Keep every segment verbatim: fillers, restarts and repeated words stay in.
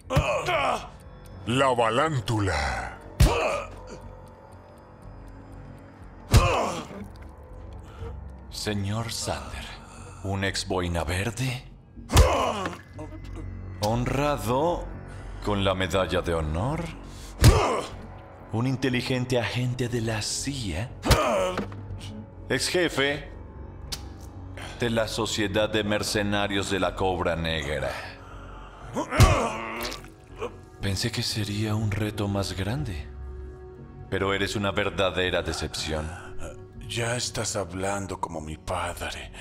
La balántula. Señor Sander, un ex boina verde, honrado con la medalla de honor, un inteligente agente de la C I A, ex jefe de la Sociedad de Mercenarios de la Cobra Negra. Pensé que sería un reto más grande, pero eres una verdadera decepción. Ya estás hablando como mi padre.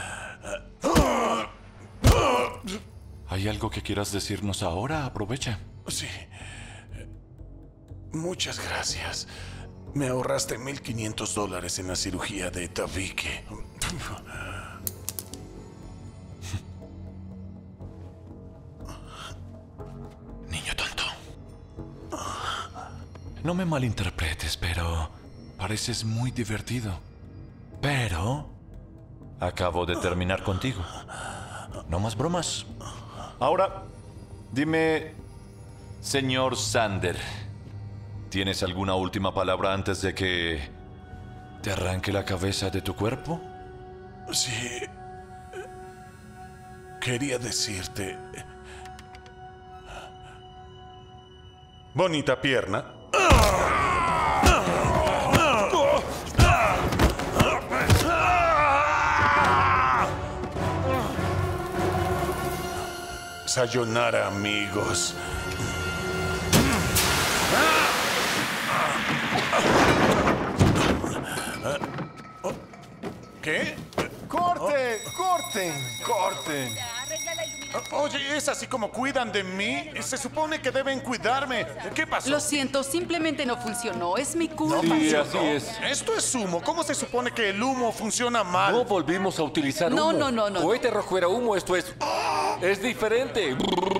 ¿Hay algo que quieras decirnos ahora? Aprovecha. Sí. Muchas gracias. Me ahorraste mil quinientos dólares en la cirugía de tabique. Niño tonto. No me malinterpretes, pero pareces muy divertido. Pero acabo de terminar contigo. No más bromas. Ahora, dime, señor Sander, ¿tienes alguna última palabra antes de que te arranque la cabeza de tu cuerpo? Sí. Quería decirte... Bonita pierna. Sayonara, amigos. ¿Qué? ¡Corten! ¡Corten! ¡Corten! Oye, ¿es así como cuidan de mí? Se supone que deben cuidarme. ¿Qué pasó? Lo siento, simplemente no funcionó. Es mi culpa. Sí, así es. Esto es humo. ¿Cómo se supone que el humo funciona mal? No volvimos a utilizar No, humo. no, no, no. Cohete rojo era humo, esto es... Es diferente.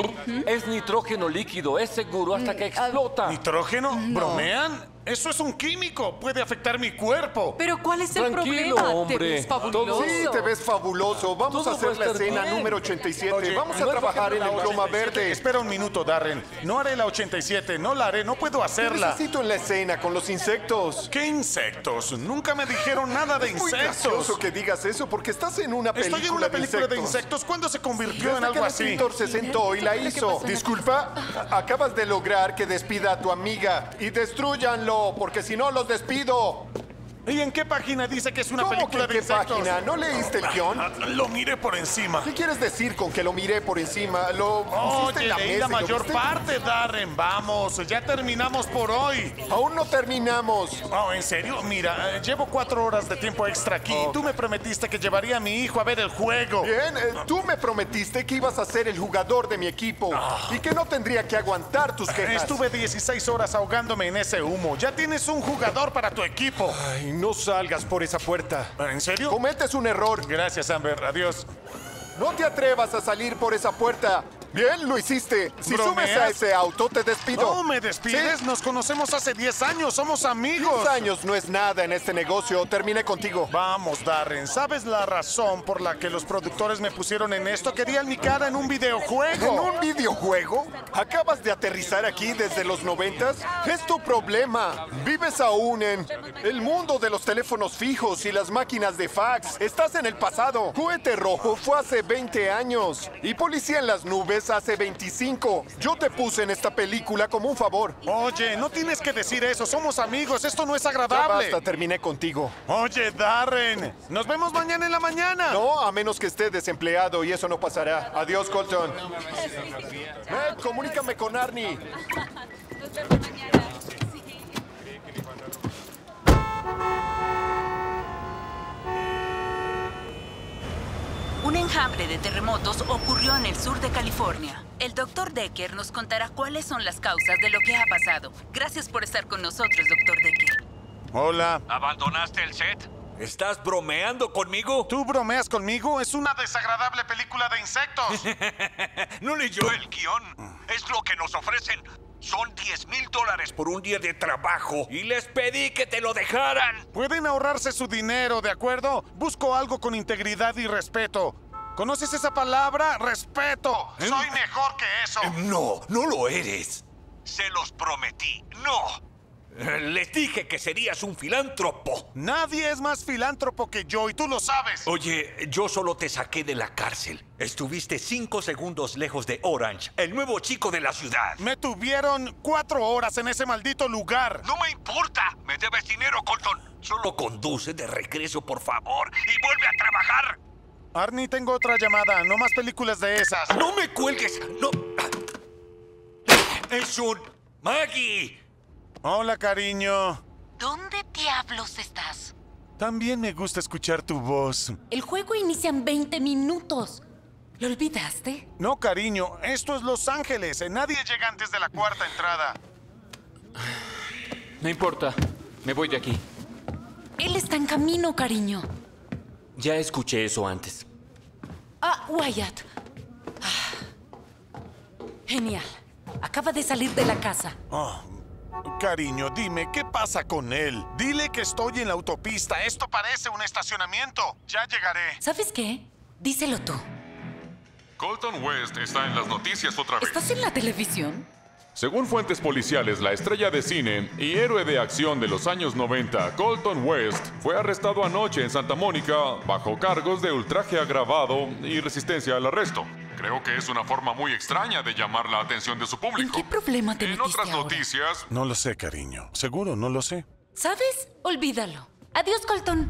Es nitrógeno líquido, es seguro hasta que explota. ¿Nitrógeno? No. ¿Bromean? Eso es un químico. Puede afectar mi cuerpo. Pero ¿cuál es el Tranquilo, problema? hombre. Te ves fabuloso. Todo- Sí, te ves fabuloso. Vamos Todo a hacer va a la estar escena bien. número ochenta y siete. Oye, Vamos a no es trabajar en La el croma ochenta y siete. verde. Espera un minuto, Darren. No haré la ochenta y siete. No la haré. No puedo Te hacerla. necesito en la escena con los insectos. ¿Qué insectos? Nunca me dijeron nada de Es muy insectos. gracioso que digas eso porque estás en una película, Estoy en una película de de insectos. ¿Cuándo se convirtió en Desde que algo el así? escritor se sentó y la hizo. Disculpa, acabas de lograr que despida a tu amiga. Y destrúyanlo, porque si no los despido. ¿Y en qué página dice que es una ¿Cómo que película en de qué insectos? página? ¿No leíste el guión? Ah, Lo miré por encima. ¿Qué quieres decir con que lo miré por encima? Lo pusiste Oye, en la leí mesa la y lo mayor viste. parte, Darren. Vamos, ya terminamos por hoy. Aún no terminamos. Oh, ¿en serio? Mira, eh, llevo cuatro horas de tiempo extra aquí. Oh. Tú me prometiste que llevaría a mi hijo a ver el juego. Bien, eh, tú me prometiste que ibas a ser el jugador de mi equipo y que no tendría que aguantar tus quejas. Estuve dieciséis horas ahogándome en ese humo. Ya tienes un jugador para tu equipo. Ay, no salgas por esa puerta. ¿En serio? Cometes un error. Gracias, Amber. Adiós. No te atrevas a salir por esa puerta. Bien, lo hiciste. Si ¿Bromeas? subes a ese auto, te despido. No me despides. ¿Sí? Nos conocemos hace diez años. Somos amigos. Diez años no es nada en este negocio. Terminé contigo. Vamos, Darren. ¿Sabes la razón por la que los productores me pusieron en esto? Querían mi cara en un ¿En videojuego. un videojuego? ¿Acabas de aterrizar aquí desde los noventas? Es tu problema. Vives aún en el mundo de los teléfonos fijos y las máquinas de fax. Estás en el pasado. Cohete Rojo fue hace veinte años. Y Policía en las Nubes hace veinticinco. Yo te puse en esta película como un favor. Oye, no tienes que decir eso. Somos amigos. Esto no es Ya agradable. basta, terminé contigo. Oye, Darren. Nos vemos mañana en la mañana. No, a menos que esté desempleado y eso no pasará. Adiós, Colton. Ven, comunícame con Arnie. Un enjambre de terremotos ocurrió en el sur de California. El doctor Decker nos contará cuáles son las causas de lo que ha pasado. Gracias por estar con nosotros, doctor Decker. Hola. ¿Abandonaste el set? ¿Estás bromeando conmigo? ¿Tú bromeas conmigo? Es una desagradable película de insectos. No leyó el guión. Es lo que nos ofrecen. Son diez mil dólares por un día de trabajo. Y les pedí que te lo dejaran. Pueden ahorrarse su dinero, ¿de acuerdo? Busco algo con integridad y respeto. ¿Conoces esa palabra? ¡Respeto! ¡Soy mejor que eso! No, no lo eres. Se los prometí. No. Les dije que serías un filántropo. Nadie es más filántropo que yo y tú lo sabes. Oye, yo solo te saqué de la cárcel. Estuviste cinco segundos lejos de Orange, el nuevo chico de la ciudad. Me tuvieron cuatro horas en ese maldito lugar. No me importa. Me debes dinero, Colton. Solo conduce de regreso, por favor, y vuelve a trabajar. Arnie, tengo otra llamada. No más películas de esas. ¡No me cuelgues! ¡No! ¡Es un... ¡Maggie! Hola, cariño. ¿Dónde diablos estás? También me gusta escuchar tu voz. El juego inicia en veinte minutos. ¿Lo olvidaste? No, cariño. Esto es Los Ángeles. Nadie llega antes de la cuarta entrada. No importa. Me voy de aquí. Él está en camino, cariño. Ya escuché eso antes. Ah, Wyatt. Ah. Genial. Acaba de salir de la casa. Oh, cariño, dime, ¿qué pasa con él? Dile que estoy en la autopista. Esto parece un estacionamiento. Ya llegaré. ¿Sabes qué? Díselo tú. Colton West está en las noticias otra vez. ¿Estás en la televisión? Según fuentes policiales, la estrella de cine y héroe de acción de los años noventa, Colton West, fue arrestado anoche en Santa Mónica bajo cargos de ultraje agravado y resistencia al arresto. Creo que es una forma muy extraña de llamar la atención de su público. ¿En qué problema te En metiste otras ahora? noticias... No lo sé, cariño. Seguro no lo sé. ¿Sabes? Olvídalo. Adiós, Colton.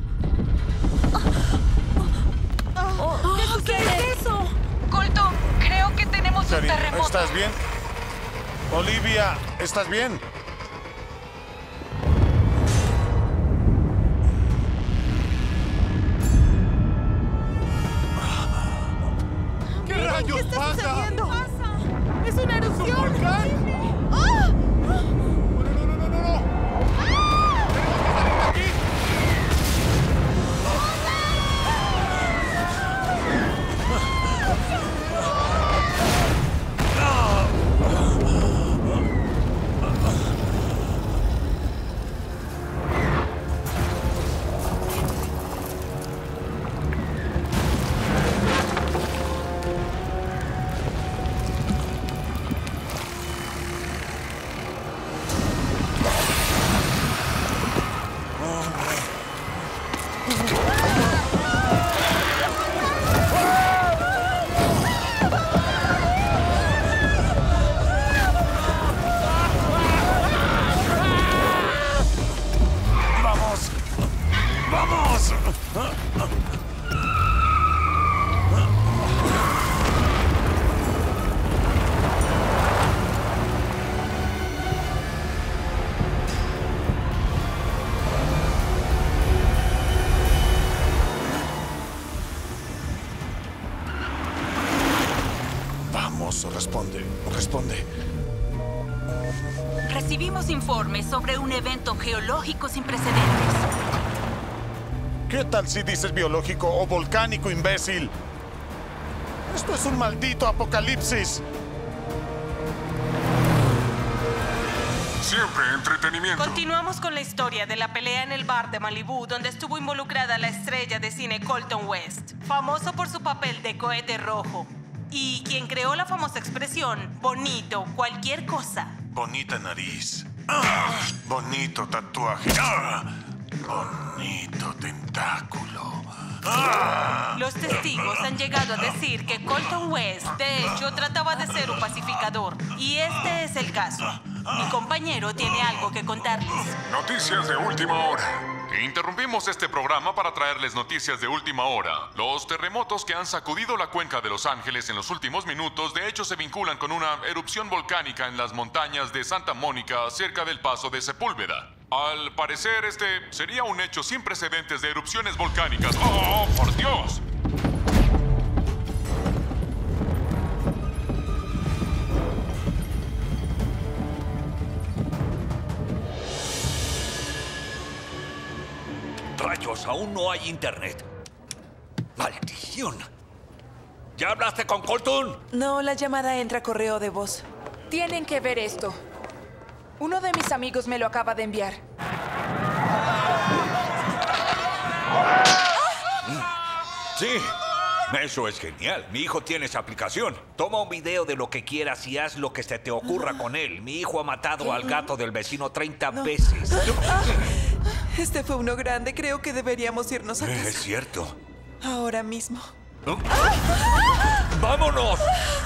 ¿Qué es eso? Colton, creo que tenemos un Cariño, terremoto. ¿estás bien? Olivia, ¿estás bien? ¿Qué rayos ¿Qué está pasa? sucediendo? ¡Es una erupción! ¡Volcán! ¡Ah! ¡No, no, no, no, no! no! ¡Tenemos que salir de aquí! ¡Vamos! ¡Vamos! Vamos, responde, responde. Recibimos informes sobre un evento geológico sin precedentes. ¿Qué tal si dices biológico o volcánico, imbécil? Esto es un maldito apocalipsis. Siempre entretenimiento. Continuamos con la historia de la pelea en el bar de Malibú, donde estuvo involucrada la estrella de cine Colton West, famoso por su papel de cohete rojo, y quien creó la famosa expresión, bonito, cualquier cosa. Bonita nariz. ¡Ah! Bonito tatuaje. ¡Ah! Bonito tentáculo. ¡Ah! Los testigos han llegado a decir que Colton West, de hecho, trataba de ser un pacificador. Y este es el caso. Mi compañero tiene algo que contarles. Noticias de última hora. Interrumpimos este programa para traerles noticias de última hora. Los terremotos que han sacudido la cuenca de Los Ángeles en los últimos minutos de hecho se vinculan con una erupción volcánica en las montañas de Santa Mónica cerca del Paso de Sepúlveda. Al parecer este sería un hecho sin precedentes de erupciones volcánicas. ¡Oh, por Dios! Rayos, aún no hay internet. ¡Maldición! ¿Ya hablaste con Colton? No, la llamada entra a correo de voz. Tienen que ver esto. Uno de mis amigos me lo acaba de enviar. Sí, Eso es genial. Mi hijo tiene esa aplicación. Toma un video de lo que quieras y haz lo que se te ocurra con él. Mi hijo ha matado al gato del vecino treinta veces. Este fue uno grande. Creo que deberíamos irnos a casa. Es cierto. Ahora mismo. ¿No? ¡Vámonos!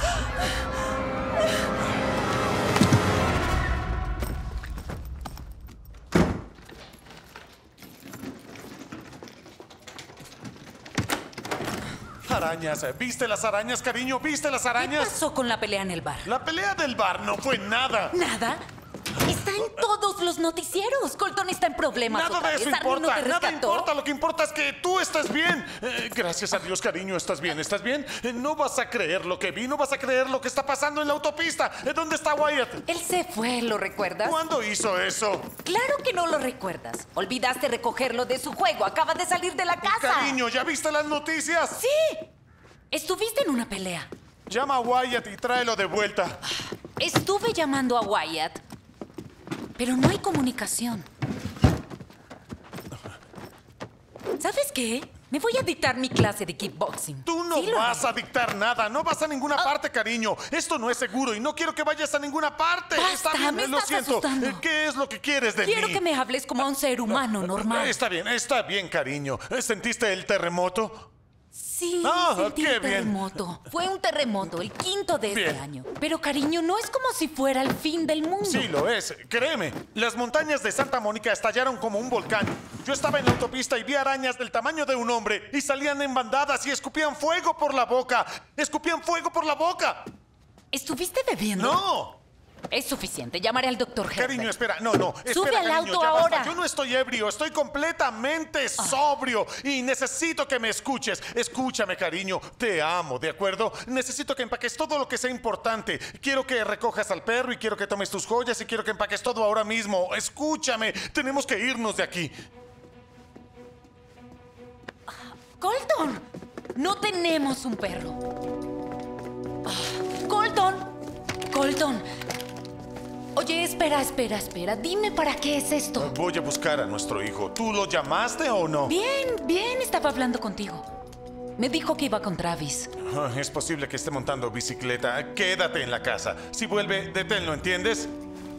Arañas. ¿Viste las arañas, cariño? ¿Viste las ¿Qué arañas? pasó con la pelea en el bar? La pelea del bar no fue nada. ¿Nada? Está en todos los noticieros. Colton está en problemas. Nada otra de vez. eso Arnie importa. no te Nada rescató. importa. Lo que importa es que tú estás bien. Eh, gracias a Dios, cariño, estás bien. ¿Estás bien? Eh, no vas a creer lo que vi. No vas a creer lo que está pasando en la autopista. Eh, ¿Dónde está Wyatt? Él se fue, ¿lo recuerdas? ¿Cuándo hizo eso? Claro que no lo recuerdas. Olvidaste recogerlo de su juego. Acaba de salir de la casa. Cariño, ¿ya viste las noticias? Sí. Estuviste en una pelea. Llama a Wyatt y tráelo de vuelta. Estuve llamando a Wyatt, pero no hay comunicación. ¿Sabes qué? Me voy a dictar mi clase de kickboxing. Tú no Sí lo vas haré. a dictar nada. No vas a ninguna parte, cariño. Esto no es seguro y no quiero que vayas a ninguna parte. Basta, Está bien, me lo estás siento. asustando. Eh, ¿Qué es lo que quieres de Quiero mí? que me hables como a un ser humano normal. Está bien, está bien, cariño. ¿Sentiste el terremoto? Sí, Ah, sentí qué el bien. terremoto. Fue un terremoto, el quinto de este Bien. año. Pero cariño, no es como si fuera el fin del mundo. Sí, lo es. Créeme. Las montañas de Santa Mónica estallaron como un volcán. Yo estaba en la autopista y vi arañas del tamaño de un hombre y salían en bandadas y escupían fuego por la boca. ¡Escupían fuego por la boca! ¿Estuviste bebiendo? ¡No! Es suficiente. Llamaré al doctor Herbert. Cariño, espera. No, no. Espera, Sube al cariño, auto ya basta. ahora. Yo no estoy ebrio. Estoy completamente sobrio. Y necesito que me escuches. Escúchame, cariño. Te amo, ¿de acuerdo? Necesito que empaques todo lo que sea importante. Quiero que recojas al perro y quiero que tomes tus joyas y quiero que empaques todo ahora mismo. Escúchame. Tenemos que irnos de aquí. Colton, no tenemos un perro. Ah, Colton, Colton. Oye, espera, espera, espera. Dime para qué es esto. Voy a buscar a nuestro hijo. ¿Tú lo llamaste o no? Bien, bien, estaba hablando contigo. Me dijo que iba con Travis. Ah, es posible que esté montando bicicleta. Quédate en la casa. Si vuelve, deténlo, ¿entiendes?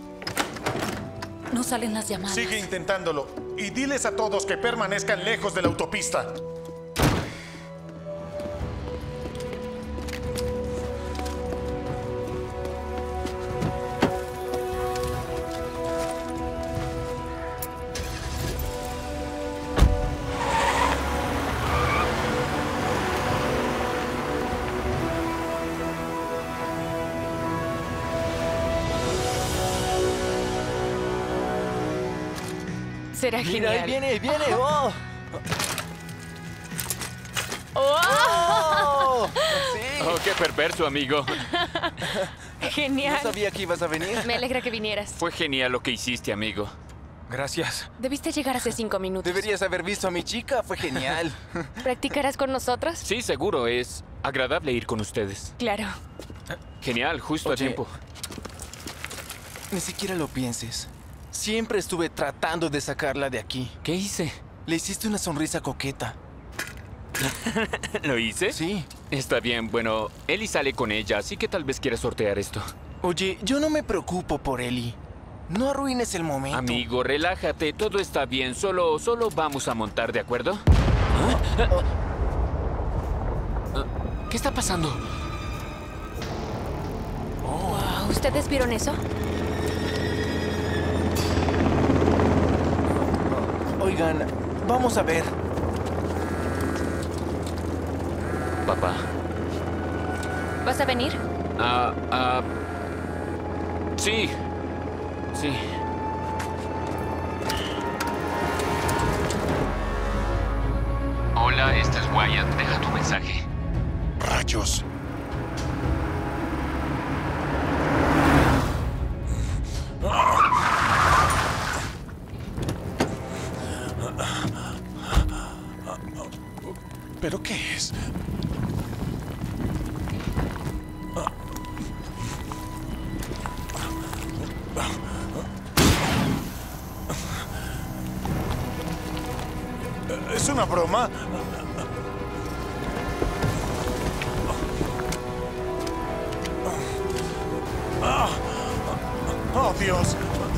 No salen las llamadas. Sigue intentándolo. Y diles a todos que permanezcan lejos de la autopista. Será Mira, genial. ahí viene, ahí viene. ¡Oh! ¡Oh! Sí. Oh, qué perverso, amigo. Genial. No sabía que ibas a venir. Me alegra que vinieras. Fue genial lo que hiciste, amigo. Gracias. Debiste llegar hace cinco minutos. Deberías haber visto a mi chica. Fue genial. ¿Practicarás con nosotros? Sí, seguro. Es agradable ir con ustedes. Claro. Genial, justo Oye, a tiempo. Ni siquiera lo pienses. Siempre estuve tratando de sacarla de aquí. ¿Qué hice? Le hiciste una sonrisa coqueta. ¿Lo hice? Sí. Está bien, bueno, Ellie sale con ella, así que tal vez quiera sortear esto. Oye, yo no me preocupo por Ellie. No arruines el momento. Amigo, relájate, todo está bien. Solo, solo vamos a montar, ¿de acuerdo? ¿Qué está pasando? Wow, ¿ustedes vieron eso? Oigan, vamos a ver. Papá. ¿Vas a venir? Ah, ah. Sí. Sí. Hola, este es Wyatt. Deja tu mensaje. Rayos. ¿Pero qué es? ¿Es una broma? ¡Oh, Dios!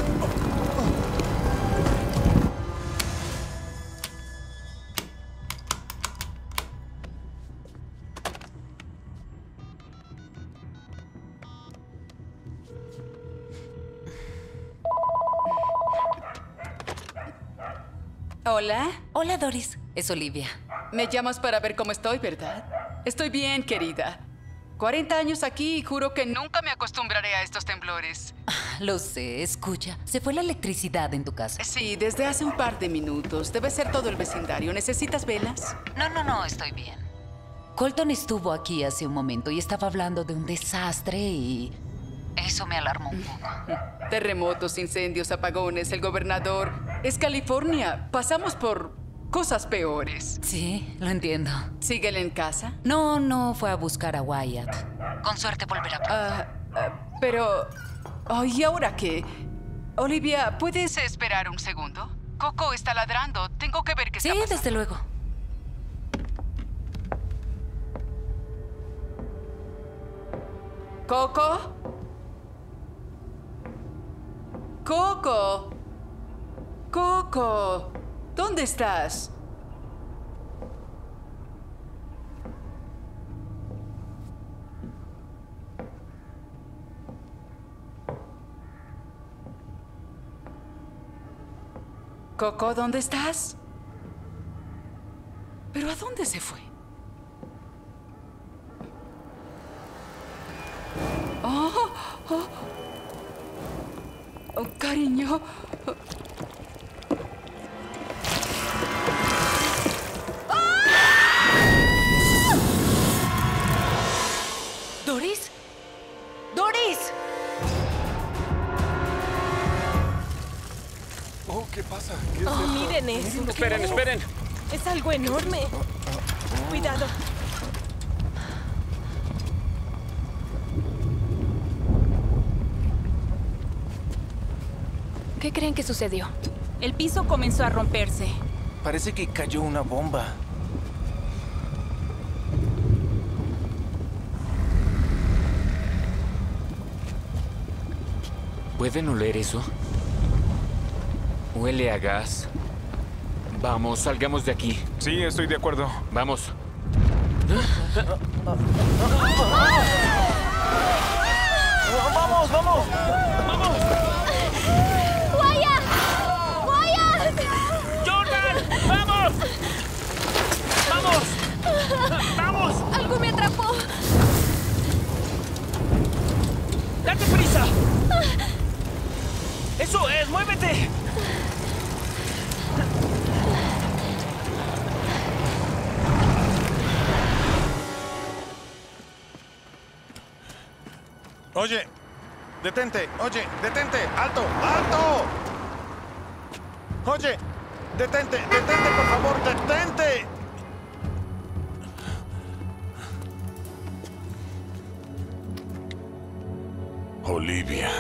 Hola. Hola, Doris. Es Olivia. Me llamas para ver cómo estoy, ¿verdad? Estoy bien, querida. cuarenta años aquí y juro que nunca me acostumbraré a estos temblores. Lo sé, escucha. Se fue la electricidad en tu casa. Sí, desde hace un par de minutos. Debe ser todo el vecindario. ¿Necesitas velas? No, no, no, estoy bien. Colton estuvo aquí hace un momento y estaba hablando de un desastre y... eso me alarmó un poco. Terremotos, incendios, apagones, el gobernador. Es California. Pasamos por cosas peores. Sí, lo entiendo. ¿Síguele en casa? No, no, fue a buscar a Wyatt. Con suerte volverá pronto. Ah, ah, pero... Oh, ¿y ahora qué? Olivia, ¿puedes esperar un segundo? Coco está ladrando. Tengo que ver qué está Sí, pasando. desde luego. ¿Coco? ¡Coco! ¡Coco! ¿Dónde estás? Coco, ¿dónde estás? ¿Pero a dónde se fue? Oh, oh. Oh, cariño. ¿Doris? ¡Doris! Oh, ¿qué pasa? ¿Qué es Oh, esto? miren eso. Esperen, esperen. Es algo enorme. Cuidado. ¿Qué creen que sucedió? El piso comenzó a romperse. Parece que cayó una bomba. ¿Pueden oler eso? Huele a gas. Vamos, salgamos de aquí. Sí, estoy de acuerdo. Vamos. ¡Vamos, vamos! ¡Vamos! ¡Wyatt! ¡Wyatt! ¡Jordan! ¡Vamos! ¡Vamos! ¡Vamos! Algo me atrapó. ¡Date prisa! ¡Eso es! ¡Muévete! Oye, detente, oye, detente, alto, alto. Oye, detente, detente, por favor, detente. Olivia.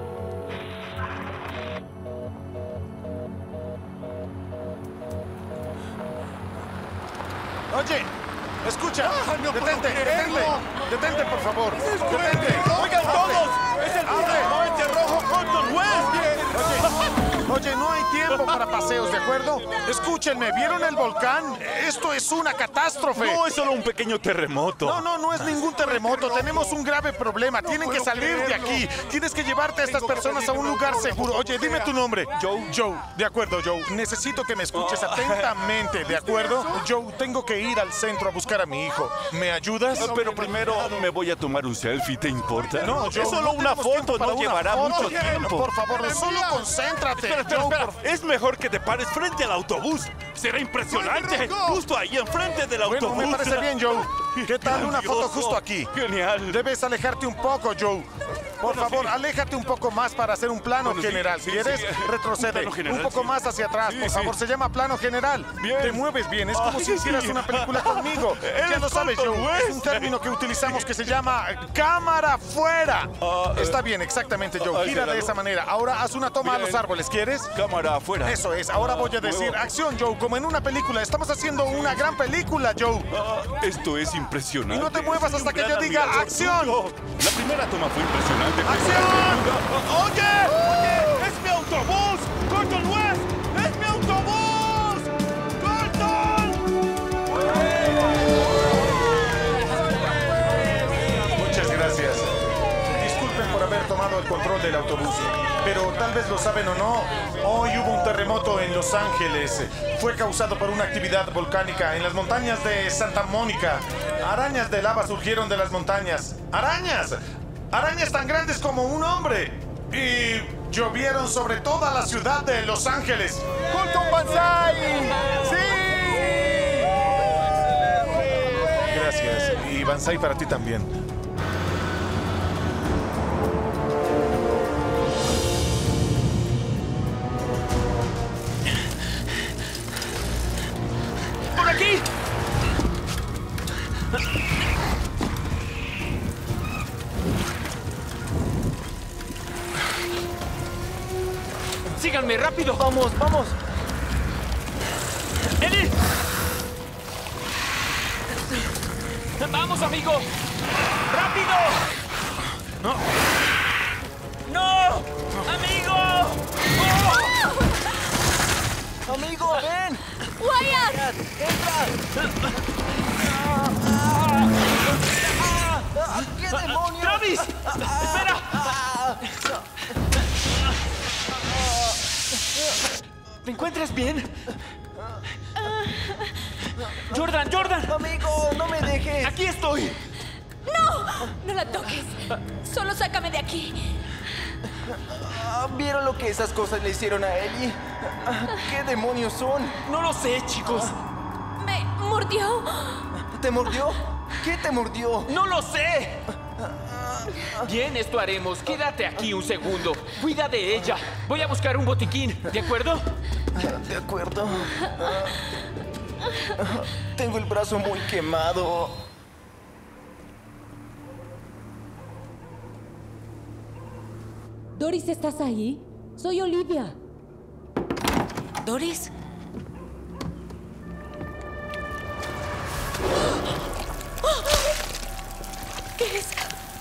Oye, escucha, Ah, no puedo detente, detente, creerlo. detente, por favor, detente. ¡Oigan todos! ¡Es el puente rojo Colton West! Oye, oye, no hay tiempo para paseos, ¿de acuerdo? Escúchenme, ¿vieron el volcán? Esto es una catástrofe. No, es solo un pequeño terremoto. No, no, no es ningún terremoto. Tenemos un grave problema. Tienen que salir de aquí. Tienes que llevarte a estas personas a un lugar seguro. Oye, dime tu nombre. Joe. Joe. De acuerdo, Joe. Necesito que me escuches atentamente, ¿de acuerdo? Joe, tengo que ir al centro a buscar a mi hijo. ¿Me ayudas? Pero primero me voy a tomar un selfie, ¿te importa? No, Joe, es solo no una tenemos tiempo foto, para no una llevará foto. mucho tiempo. Por favor, solo concéntrate. Espera, espera, Joe, espera. por- Es mejor que te pares frente al autobús. Será impresionante. Justo ahí, enfrente del Bueno, autobús. me parece bien, Joe. ¿Qué tal una foto Grandioso. justo aquí? Genial. Debes alejarte un poco, Joe. Por Bueno, favor, sí. aléjate un poco más para hacer un plano Bueno, sí, general. sí, ¿Quieres? sí. Retrocede. Un plano general, un poco sí. más hacia atrás, Sí, por sí. favor. Se llama plano general. Bien. Te mueves bien. Es como Ay, si hicieras sí. una película conmigo. Eres Ya lo sabes, Colton Joe. Es un West. término que utilizamos que se llama cámara fuera. Ah, eh. Está bien, exactamente, Joe. Ah, Gira de claro. esa manera. Ahora haz una toma a los Bien. árboles. ¿Quieres? Cámara afuera. Eso es. Ahora voy a decir Luego. acción, Joe. Como en una película. Estamos haciendo una gran película, Joe. Ah, esto es impresionante. Y no te muevas Soy un hasta que gran yo diga admirador acción. tuyo. La primera toma fue impresionante. ¡Acción! ¡Oye! retomado el control del autobús. Pero tal vez lo saben o no, hoy hubo un terremoto en Los Ángeles. Fue causado por una actividad volcánica en las montañas de Santa Mónica. Arañas de lava surgieron de las montañas. ¡Arañas! ¡Arañas tan grandes como un hombre! Y llovieron sobre toda la ciudad de Los Ángeles. ¡Colton Banzai! ¡Sí! Gracias. Y Banzai para ti también. ¡Por aquí! ¡Síganme, rápido! ¡Vamos, vamos! ¡Eli! ¡Vamos, amigo! ¡Rápido! ¡No! ¡No! ¡Amigo! ¡Oh! ¡Amigo, ven! ¡Wyatt! ¡Entra! ¿Qué demonios? ¡Travis! ¡Espera! ¿Te encuentras bien? ¡Jordan, Jordan! ¡Amigo, no me dejes! ¡Aquí estoy! ¡No! ¡No la toques! Solo sácame de aquí. ¿Vieron lo que esas cosas le hicieron a Ellie? ¿Qué demonios son? No lo sé, chicos. Me mordió. ¿Te mordió? ¿Qué te mordió? ¡No lo sé! Bien, esto haremos. Quédate aquí un segundo. Cuida de ella. Voy a buscar un botiquín, ¿de acuerdo? De acuerdo. Tengo el brazo muy quemado. Doris, ¿estás ahí? Soy Olivia. ¿Doris? ¿Qué es?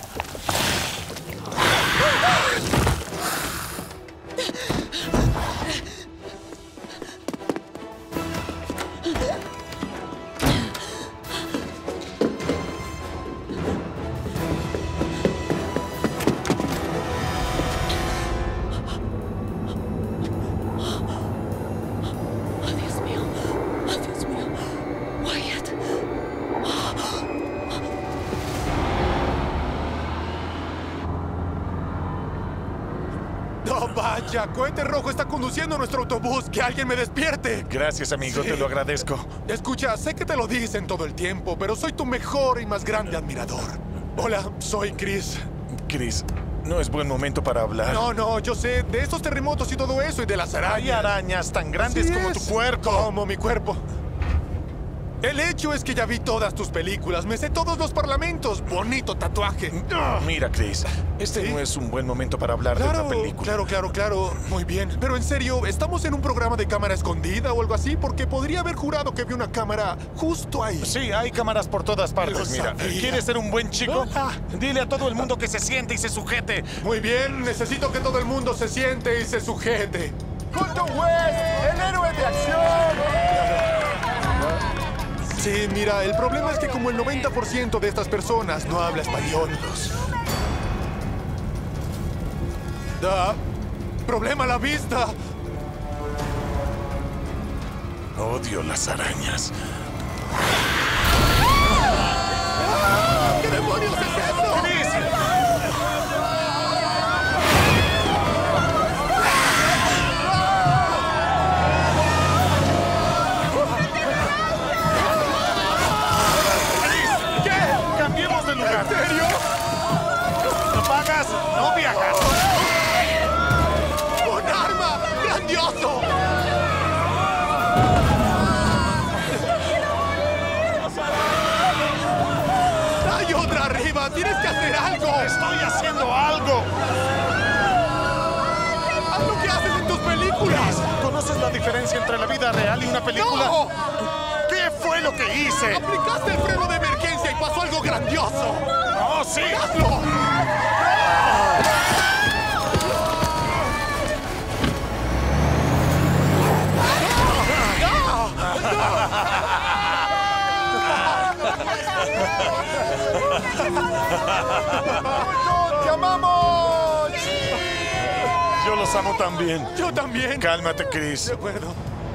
¡Vaya! Cohete Rojo está conduciendo nuestro autobús. ¡Que alguien me despierte! Gracias, amigo. Sí. Te lo agradezco. Escucha, sé que te lo dicen todo el tiempo, pero soy tu mejor y más grande admirador. Hola, soy Chris. Chris, no es buen momento para hablar. No, no, yo sé de estos terremotos y todo eso y de las arañas. Hay arañas tan grandes Así como es. tu cuerpo. Como mi cuerpo. El hecho es que ya vi todas tus películas, me sé todos los parlamentos. Bonito tatuaje. Mira, Chris, este ¿Sí? no es un buen momento para hablar Claro, de una película. claro, claro, claro. Muy bien. Pero en serio, ¿estamos en un programa de cámara escondida o algo así? Porque podría haber jurado que vi una cámara justo ahí. Sí, hay cámaras por todas partes. Lo Mira, sabía. ¿quieres ser un buen chico? Ah. Dile a todo el mundo que se siente y se sujete. Muy bien, necesito que todo el mundo se siente y se sujete. Colton West, el héroe de acción. Sí, mira, el problema es que como el noventa por ciento de estas personas no habla español. Da. Problema a la vista. Odio las arañas. ¿Qué demonios es eso? ¡Chris! ¡Cambiemos de lugar! ¿En serio? ¿No pagas? ¡No viajas! ¡Un arma! ¡Grandioso! ¡Hay otra arriba! ¡Tienes que hacer algo! ¡Estoy haciendo algo! ¡Haz lo que haces en tus películas! ¿Conoces la diferencia entre la vida real y una película? ¡No! ¿Qué fue lo que hice? ¡Aplicaste el freno de emergencia y pasó algo grandioso! ¡No, sí! ¡Hazlo! ¡Te amamos! Los amo también. Yo también. Cálmate, Chris. De acuerdo.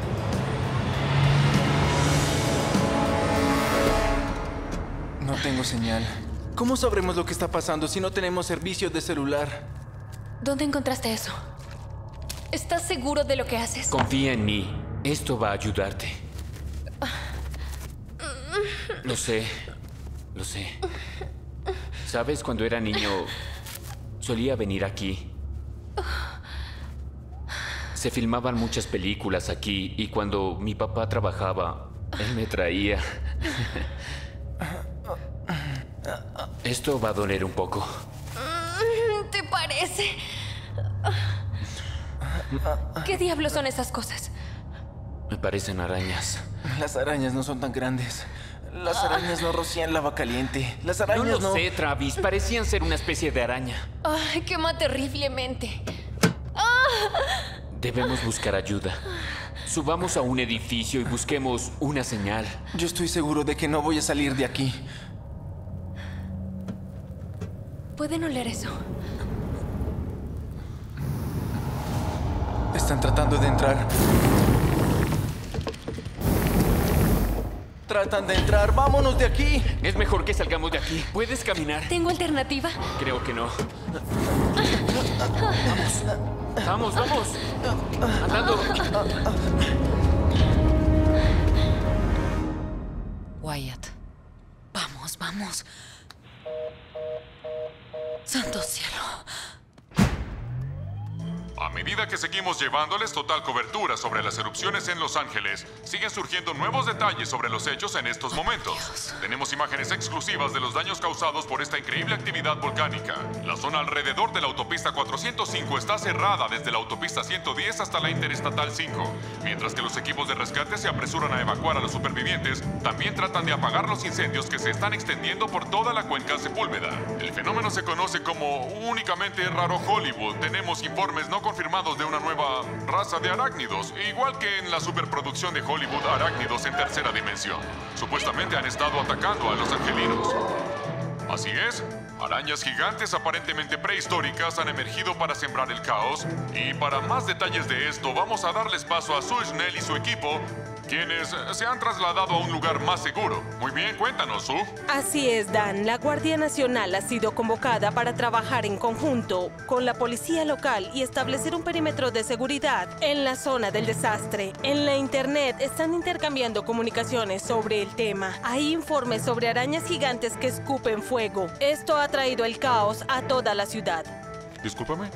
No tengo señal. ¿Cómo sabremos lo que está pasando si no tenemos servicio de celular? ¿Dónde encontraste eso? ¿Estás seguro de lo que haces? Confía en mí. Esto va a ayudarte. Lo sé. Lo sé. ¿Sabes? Cuando era niño, solía venir aquí. Se filmaban muchas películas aquí y cuando mi papá trabajaba, él me traía. Esto va a doler un poco. ¿Te parece? ¿Qué diablos son esas cosas? Me parecen arañas. Las arañas no son tan grandes. Las arañas no rocían lava caliente. Las arañas no... No lo sé, Travis. Parecían ser una especie de araña. Ay, quema terriblemente. Debemos buscar ayuda. Subamos a un edificio y busquemos una señal. Yo estoy seguro de que no voy a salir de aquí. ¿Pueden oler eso? Están tratando de entrar. Tratan de entrar. ¡Vámonos de aquí! Es mejor que salgamos de aquí. ¿Puedes caminar? ¿Tengo alternativa? Creo que no. Vamos, vamos, vamos. Andando. Wyatt. Vamos, vamos. Santo cielo. A medida que seguimos llevándoles total cobertura sobre las erupciones en Los Ángeles, siguen surgiendo nuevos detalles sobre los hechos en estos momentos. Dios. Tenemos imágenes exclusivas de los daños causados por esta increíble actividad volcánica. La zona alrededor de la autopista cuatrocientos cinco está cerrada desde la autopista ciento diez hasta la interestatal cinco. Mientras que los equipos de rescate se apresuran a evacuar a los supervivientes, también tratan de apagar los incendios que se están extendiendo por toda la cuenca Sepúlveda. El fenómeno se conoce como únicamente raro Hollywood. Tenemos informes no confirmados de una nueva raza de arácnidos, igual que en la superproducción de Hollywood Arácnidos en tercera dimensión. Supuestamente han estado atacando a los angelinos. Así es, arañas gigantes aparentemente prehistóricas han emergido para sembrar el caos. Y para más detalles de esto, vamos a darles paso a Sue Snell y su equipo, quienes se han trasladado a un lugar más seguro. Muy bien, cuéntanos, Sue. Así es, Dan. La Guardia Nacional ha sido convocada para trabajar en conjunto con la policía local y establecer un perímetro de seguridad en la zona del desastre. En la internet están intercambiando comunicaciones sobre el tema. Hay informes sobre arañas gigantes que escupen fuego. Esto ha traído el caos a toda la ciudad. Discúlpame.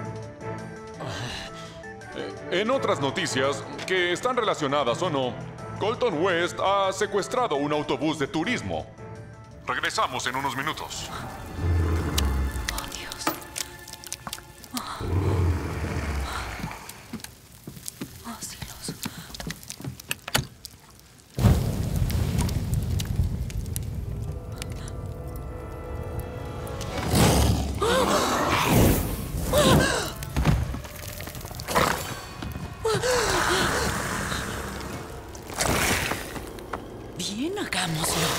En otras noticias, que están relacionadas o no, Colton West ha secuestrado un autobús de turismo. Regresamos en unos minutos. Oh, Dios. Oh, oh cielos. Bien, hagámoslo.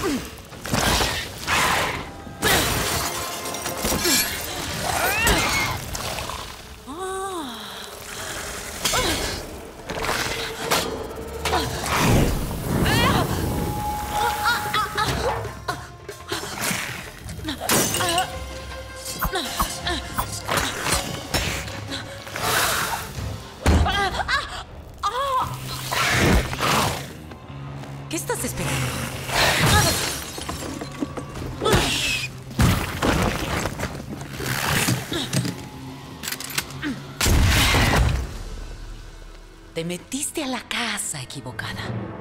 ¿Qué estás esperando? Te metiste a la casa equivocada.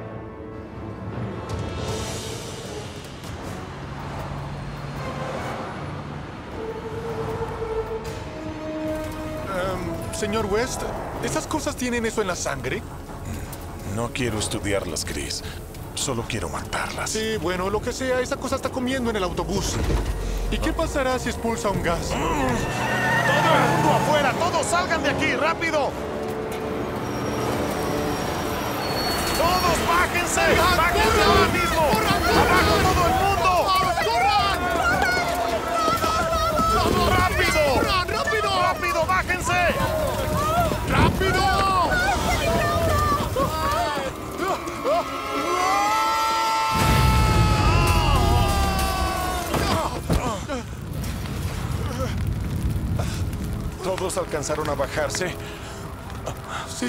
Um, señor West, ¿esas cosas tienen eso en la sangre? No quiero estudiarlas, Chris. Solo quiero matarlas. Sí, bueno, lo que sea, esa cosa está comiendo en el autobús. ¿Y qué pasará si expulsa un gas? ¡Todo el mundo afuera! ¡Todos salgan de aquí! ¡Rápido! ¡Todos bájense! ¡Bájense ahora mismo! ¡Abajo todo el mundo! ¡Rápido! ¡Rápido! ¡Rápido! ¡Bájense! ¿Todos alcanzaron a bajarse? Sí.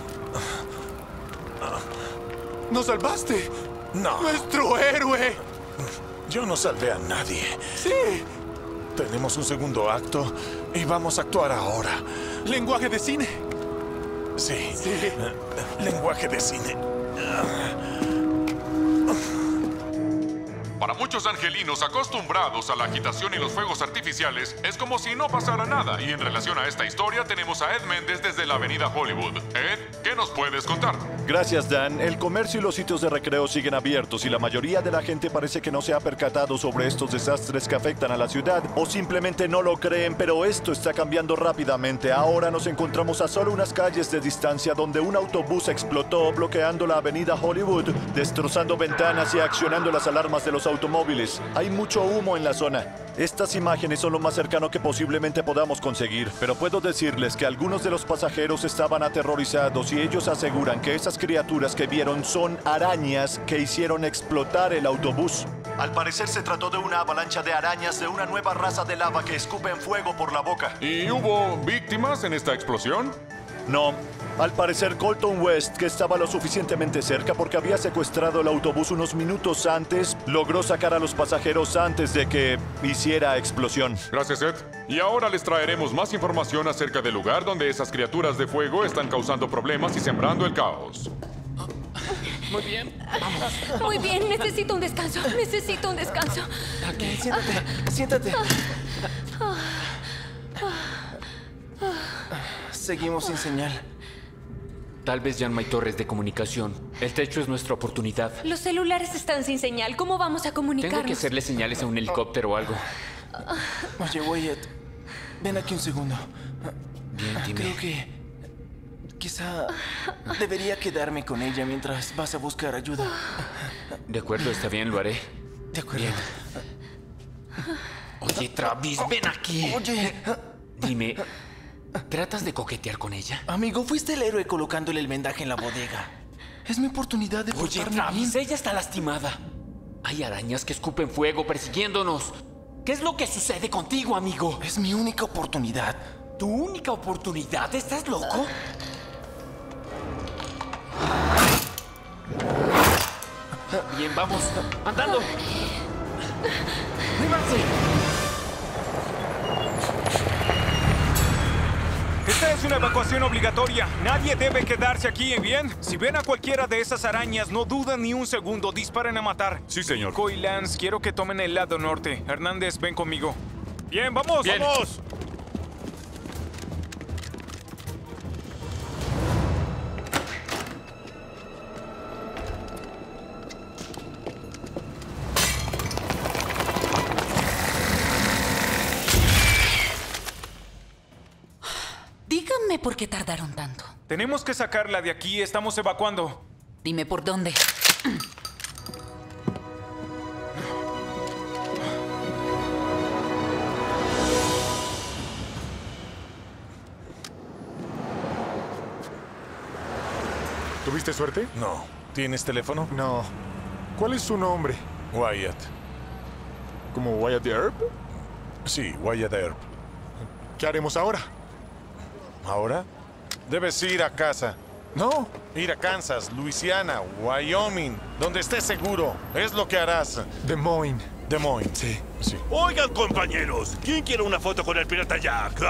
¡Nos salvaste! No. ¡Nuestro héroe! Yo no salvé a nadie. Sí. Tenemos un segundo acto y vamos a actuar ahora. ¿Lenguaje de cine? Sí. Sí. Lenguaje de cine. Para muchos angelinos acostumbrados a la agitación y los fuegos artificiales, es como si no pasara nada. Y en relación a esta historia, tenemos a Ed Méndez desde la avenida Hollywood. Ed, ¿qué nos puedes contar? Gracias, Dan. El comercio y los sitios de recreo siguen abiertos y la mayoría de la gente parece que no se ha percatado sobre estos desastres que afectan a la ciudad o simplemente no lo creen, pero esto está cambiando rápidamente. Ahora nos encontramos a solo unas calles de distancia donde un autobús explotó bloqueando la avenida Hollywood, destrozando ventanas y accionando las alarmas de los automóviles. Hay mucho humo en la zona. Estas imágenes son lo más cercano que posiblemente podamos conseguir, pero puedo decirles que algunos de los pasajeros estaban aterrorizados y ellos aseguran que esas criaturas que vieron son arañas que hicieron explotar el autobús. Al parecer se trató de una avalancha de arañas de una nueva raza de lava que escupen fuego por la boca. ¿Y hubo víctimas en esta explosión? No. Al parecer Colton West, que estaba lo suficientemente cerca porque había secuestrado el autobús unos minutos antes, logró sacar a los pasajeros antes de que hiciera explosión. Gracias, Ed. Y ahora les traeremos más información acerca del lugar donde esas criaturas de fuego están causando problemas y sembrando el caos. Muy bien, vamos. Muy bien, necesito un descanso. Necesito un descanso. Okay, siéntate, siéntate. Seguimos sin señal. Tal vez ya no hay torres de comunicación. El techo es nuestra oportunidad. Los celulares están sin señal. ¿Cómo vamos a comunicarnos? Tengo que hacerle señales a un helicóptero o algo. Oye, Wyatt, ven aquí un segundo. Bien, dime. Creo que quizá debería quedarme con ella mientras vas a buscar ayuda. De acuerdo, está bien, lo haré. De acuerdo. Bien. Oye, Travis, ven aquí. Oye. Dime, ¿tratas de coquetear con ella? Amigo, fuiste el héroe colocándole el vendaje en la bodega. Es mi oportunidad de Oye, portarme Travis, bien. ella está lastimada. Hay arañas que escupen fuego persiguiéndonos. ¿Qué es lo que sucede contigo, amigo? Es mi única oportunidad. ¿Tu única oportunidad? ¿Estás loco? Bien, vamos. ¡Andando! ¡Muévanse! Esta es una evacuación obligatoria. Nadie debe quedarse aquí, ¿bien? Si ven a cualquiera de esas arañas, no duden ni un segundo. Disparen a matar. Sí, señor. Coy y Lance, quiero que tomen el lado norte. Hernández, ven conmigo. Bien, vamos. Bien. ¡Vamos! Díganme por qué tardaron tanto. Tenemos que sacarla de aquí. Estamos evacuando. Dime por dónde. ¿Tuviste suerte? No. ¿Tienes teléfono? No. ¿Cuál es su nombre? Wyatt. ¿Como Wyatt Earp? Sí, Wyatt Earp. ¿Qué haremos ahora? ¿Ahora? Debes ir a casa. No. Ir a Kansas, Luisiana, Wyoming, donde estés seguro. Es lo que harás. Des Moines. Des Moines. Sí. Sí. Oigan, compañeros, ¿quién quiere una foto con el pirata Jack?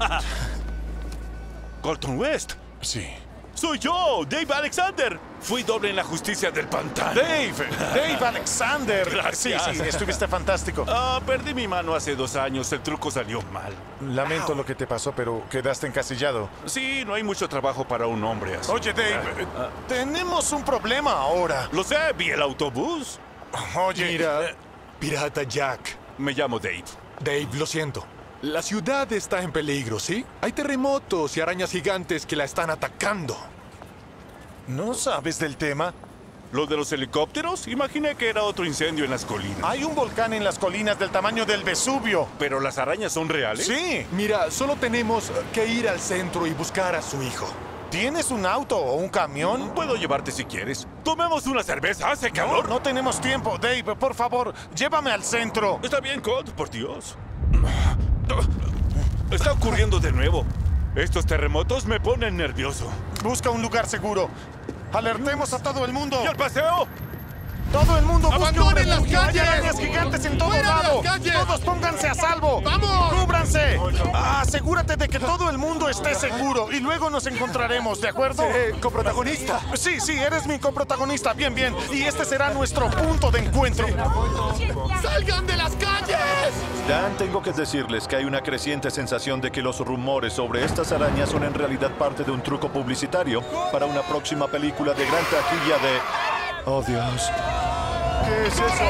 ¿Colton West? Sí. ¡Soy yo, Dave Alexander! Fui doble en la justicia del pantano. Dave, Dave Alexander. Gracias. Sí, sí, estuviste fantástico. Ah, perdí mi mano hace dos años. El truco salió mal. Lamento lo que te pasó, pero quedaste encasillado. Sí, no hay mucho trabajo para un hombre así. Oye, Dave, Ah, tenemos un problema ahora. Lo sé, vi el autobús. Oye, Mira, eh, pirata Jack. Me llamo Dave. Dave, lo siento. La ciudad está en peligro, ¿sí? Hay terremotos y arañas gigantes que la están atacando. ¿no sabes del tema? ¿Lo de los helicópteros? Imaginé que era otro incendio en las colinas. Hay un volcán en las colinas del tamaño del Vesubio. ¿Pero las arañas son reales? Sí. Mira, solo tenemos que ir al centro y buscar a su hijo. ¿Tienes un auto o un camión? Puedo llevarte si quieres. Tomemos una cerveza, hace calor. No, no tenemos tiempo. Dave, por favor, llévame al centro. Está bien, Colt, por Dios. Está ocurriendo de nuevo. Estos terremotos me ponen nervioso. Busca un lugar seguro. Alertemos a todo el mundo. ¿Y al paseo? Todo el mundo busque un ¡Abandonen las refugio. Hay calles! arañas gigantes en todo ¡Fuera de lado. las calles! Todos pónganse a salvo. ¡Vamos! ¡Cúbranse! Ah, asegúrate de que todo el mundo esté seguro y luego nos encontraremos, ¿de acuerdo? Seré coprotagonista. Sí, sí, eres mi coprotagonista. Bien, bien. Y este será nuestro punto de encuentro. ¡Salgan de las calles! Dan, tengo que decirles que hay una creciente sensación de que los rumores sobre estas arañas son en realidad parte de un truco publicitario para una próxima película de gran taquilla de... ¡Oh, Dios! ¿Qué es eso?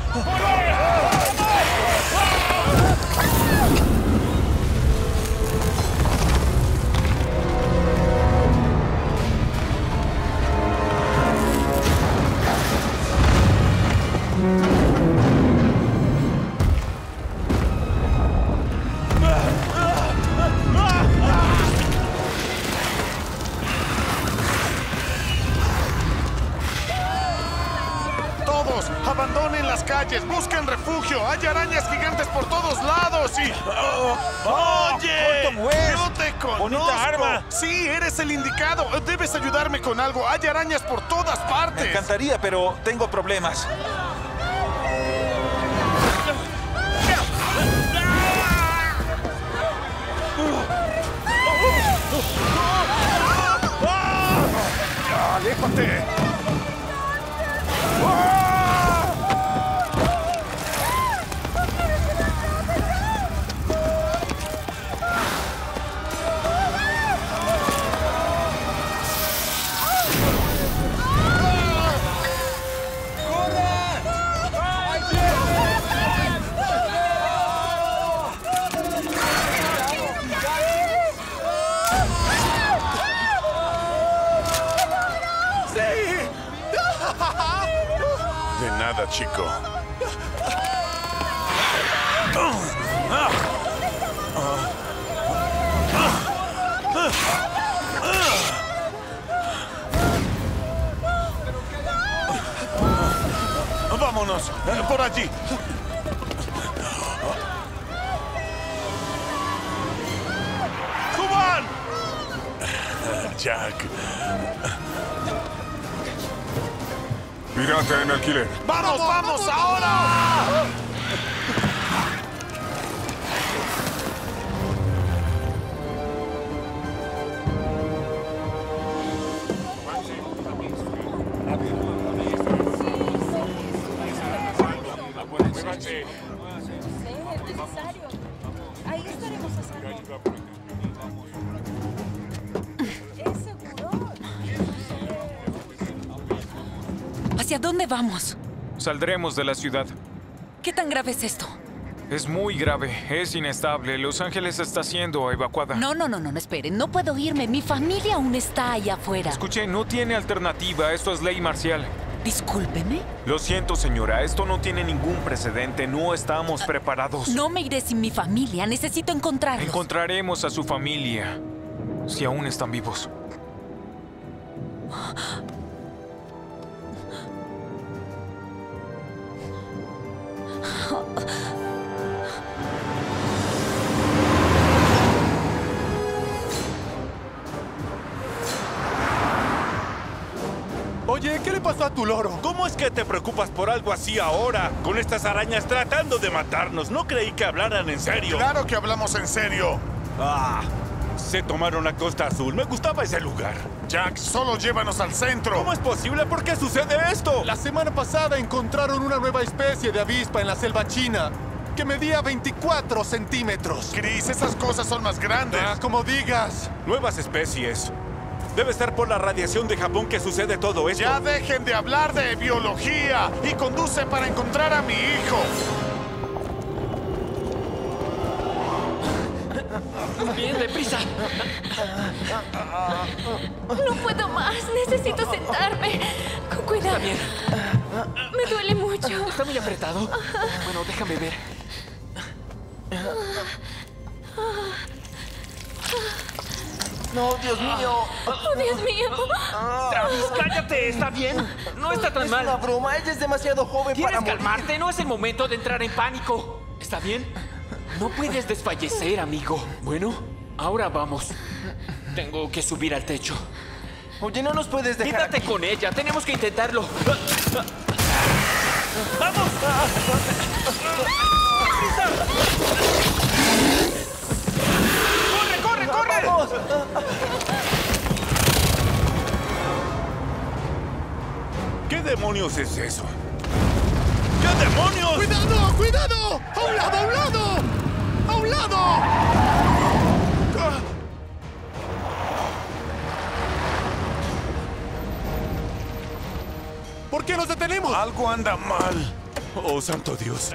Todos, abandonen las calles, busquen refugio. Hay arañas gigantes por todos lados y... ¡Oye! Colton West. ¡Yo te conozco! Bonita arma. Sí, eres el indicado. Debes ayudarme con algo. Hay arañas por todas partes. Me encantaría, pero tengo problemas. ¡Aléjate! De nada, chico. Vámonos, eh, por allí. ¡Suban! Jack. Pirata en alquiler. ¡Vamos, vamos, ahora! Ahí estaremos a salvo. ¿Es seguro? ¿Hacia dónde vamos? Saldremos de la ciudad. ¿Qué tan grave es esto? Es muy grave, es inestable. Los Ángeles está siendo evacuada. No, no, no, no, no, esperen. No puedo irme. Mi familia aún está allá afuera. Escuche, no tiene alternativa. Esto es ley marcial. Discúlpeme. Lo siento, señora. Esto no tiene ningún precedente. No estamos preparados. No me iré sin mi familia. Necesito encontrarlos. Encontraremos a su familia. Si aún están vivos. Oye, ¿qué le pasó a tu loro? ¿Cómo es que te preocupas por algo así ahora? Con estas arañas tratando de matarnos. No creí que hablaran en serio. Claro que hablamos en serio. Ah, se tomaron a Costa Azul. Me gustaba ese lugar. Jack, solo llévanos al centro. ¿Cómo es posible? ¿Por qué sucede esto? La semana pasada encontraron una nueva especie de avispa en la selva china que medía veinticuatro centímetros. Chris, esas cosas son más grandes. Ah, como digas. Nuevas especies. Debe ser por la radiación de Japón que sucede todo esto. Ya dejen de hablar de biología y conduce para encontrar a mi hijo. Bien, deprisa. No puedo más. Necesito sentarme. Con cuidado. Está bien. Me duele mucho. ¿Está muy apretado? Bueno, déjame ver. No, Dios mío. Oh, Dios mío. Travis, cállate. Está bien. No está tan es mal. Es una broma. Ella es demasiado joven ¿Quieres para morir. calmarte? No es el momento de entrar en pánico. ¿Está bien? No puedes desfallecer, amigo. Bueno, ahora vamos. Tengo que subir al techo. Oye, no nos puedes dejar. Quédate con ella. Tenemos que intentarlo. ¡Vamos! ¡Corre, corre, corre! ¡Vamos! ¿Qué demonios es eso? ¿Qué demonios? ¡Cuidado, cuidado! ¡A un lado, a un lado! ¡A un lado! ¿Por qué nos detenemos? Algo anda mal. Oh, santo Dios.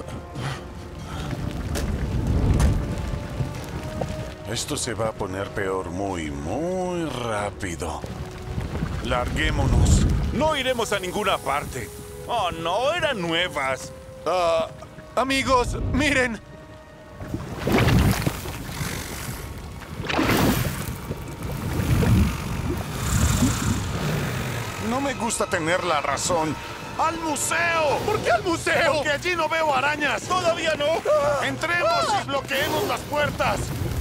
Esto se va a poner peor muy, muy rápido. Larguémonos. No iremos a ninguna parte. Oh, no, eran nuevas. Ah, amigos, miren. No me gusta tener la razón. ¡Al museo! ¿Por qué al museo? Porque allí no veo arañas. ¡Todavía no! ¡Entremos y bloqueemos las puertas!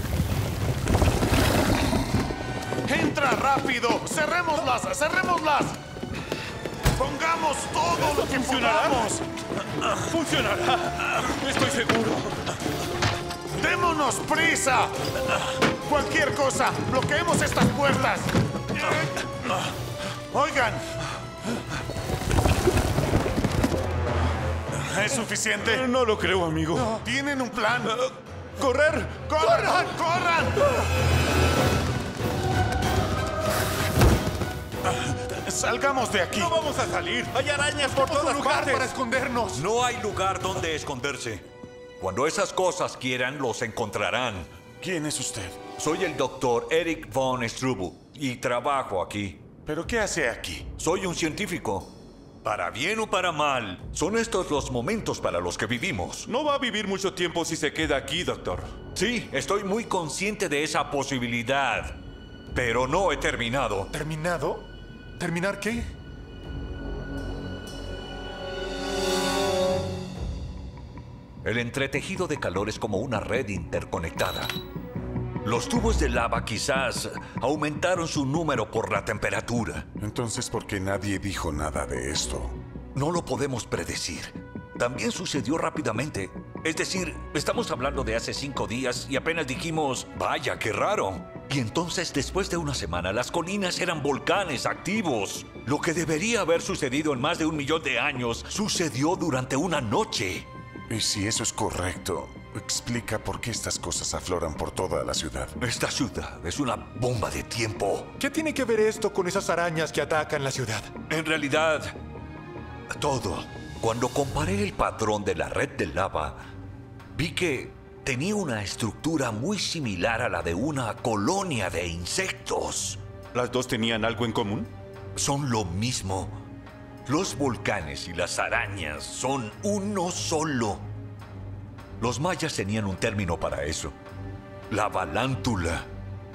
¡Entra rápido! ¡Cerrémoslas! ¡Cerrémoslas! ¡Pongamos todo lo que podamos! ¡Funcionará! Estoy seguro. ¡Démonos prisa! ¡Cualquier cosa! ¡Bloqueemos estas puertas! Oigan. ¿Es suficiente? No lo creo, amigo. ¿Tienen un plan? ¡Correr! ¡Corran! ¡Corran! Salgamos de aquí. No vamos a salir. Hay arañas por todas un lugar partes. para escondernos. No hay lugar donde esconderse. Cuando esas cosas quieran, los encontrarán. ¿Quién es usted? Soy el doctor Eric von Strubel y trabajo aquí. ¿Pero qué hace aquí? Soy un científico. Para bien o para mal, son estos los momentos para los que vivimos. No va a vivir mucho tiempo si se queda aquí, doctor. Sí, estoy muy consciente de esa posibilidad. Pero no he terminado. ¿Terminado? ¿Terminar qué? El entretejido de calor es como una red interconectada. Los tubos de lava quizás aumentaron su número por la temperatura. Entonces, ¿por qué nadie dijo nada de esto? No lo podemos predecir. También sucedió rápidamente. Es decir, estamos hablando de hace cinco días y apenas dijimos, vaya, qué raro. Y entonces, después de una semana, las colinas eran volcanes activos. Lo que debería haber sucedido en más de un millón de años sucedió durante una noche. Y si eso es correcto, explica por qué estas cosas afloran por toda la ciudad. Esta ciudad es una bomba de tiempo. ¿Qué tiene que ver esto con esas arañas que atacan la ciudad? En realidad, todo. Cuando comparé el patrón de la red de lava, vi que tenía una estructura muy similar a la de una colonia de insectos. ¿Las dos tenían algo en común? Son lo mismo. Los volcanes y las arañas son uno solo. Los mayas tenían un término para eso. La balántula.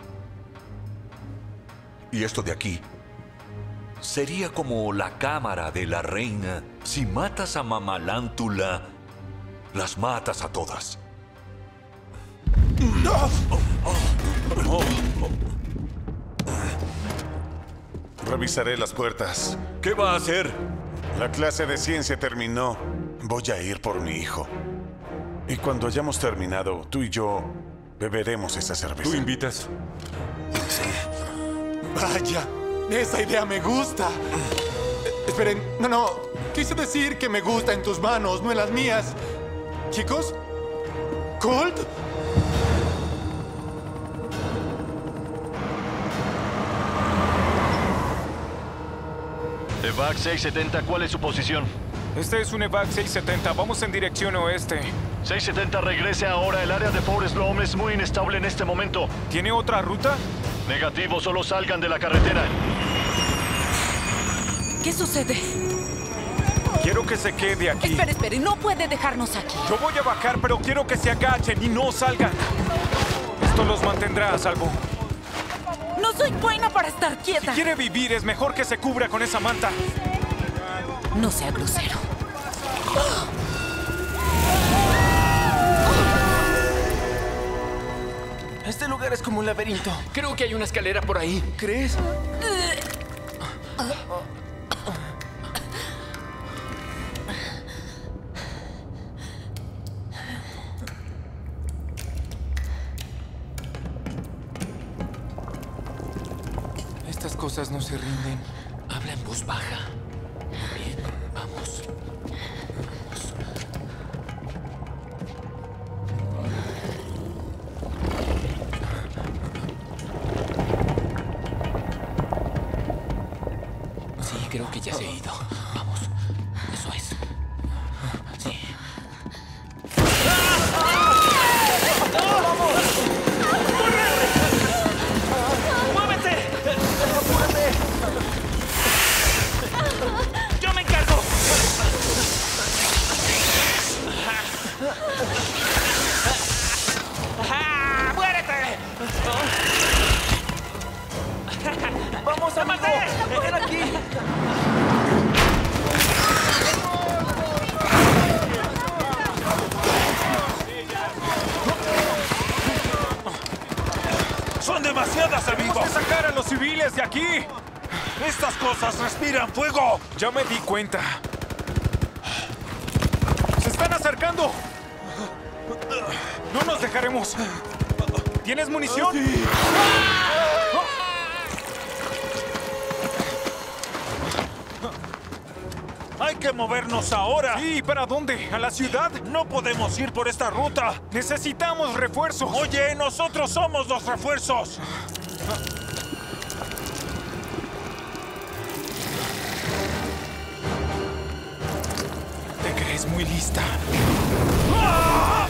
Y esto de aquí sería como la cámara de la reina. Si matas a Mamalántula, las matas a todas. Revisaré las puertas. ¿Qué va a hacer? La clase de ciencia terminó. Voy a ir por mi hijo. Y cuando hayamos terminado, tú y yo beberemos esa cerveza. ¿Tú invitas? Vaya, esa idea me gusta. Eh, esperen, no, no. Quise decir que me gusta en tus manos, no en las mías. Chicos, ¿Colt? Evac seiscientos setenta, ¿cuál es su posición? Este es un Evac seiscientos setenta, vamos en dirección oeste. seiscientos setenta, regrese ahora. El área de Forest Lawn es muy inestable en este momento. ¿Tiene otra ruta? Negativo, solo salgan de la carretera. ¿Qué sucede? Quiero que se quede aquí. Espere, espere, no puede dejarnos aquí. Yo voy a bajar, pero quiero que se agachen y no salgan. Esto los mantendrá a salvo. No soy buena para estar quieta. Si quiere vivir, es mejor que se cubra con esa manta. No sea grosero. Este lugar es como un laberinto. Creo que hay una escalera por ahí. ¿Crees? Estas cosas no se rinden. Habla en voz baja. Bien, vamos. Sí, creo que ya se ha ido. Vamos. Eso es. Sí. ¡Yo me encargo! ¡Ah, ¡muérete! ¡Vamos, amigo! ¡Ven aquí! ¡Son demasiadas, amigos! ¡Tenemos que sacar a los civiles de aquí! ¡Estas cosas respiran fuego! Ya me di cuenta. ¡Se están acercando! ¡No nos dejaremos! ¿Tienes munición? Sí. ¡Hay que movernos ahora! Sí, ¿para dónde? ¿A la ciudad? No podemos ir por esta ruta. Necesitamos refuerzos. Oye, nosotros somos los refuerzos. Te crees muy lista. ¡Ah!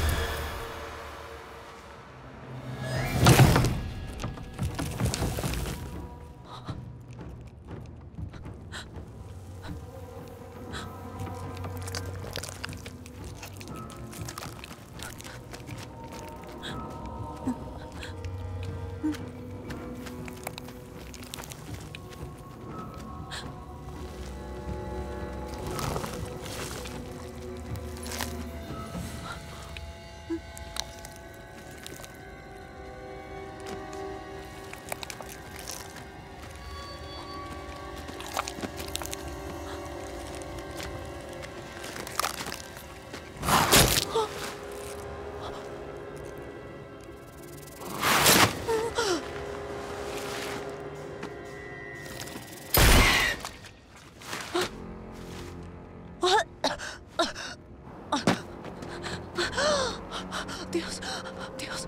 Dios, Dios.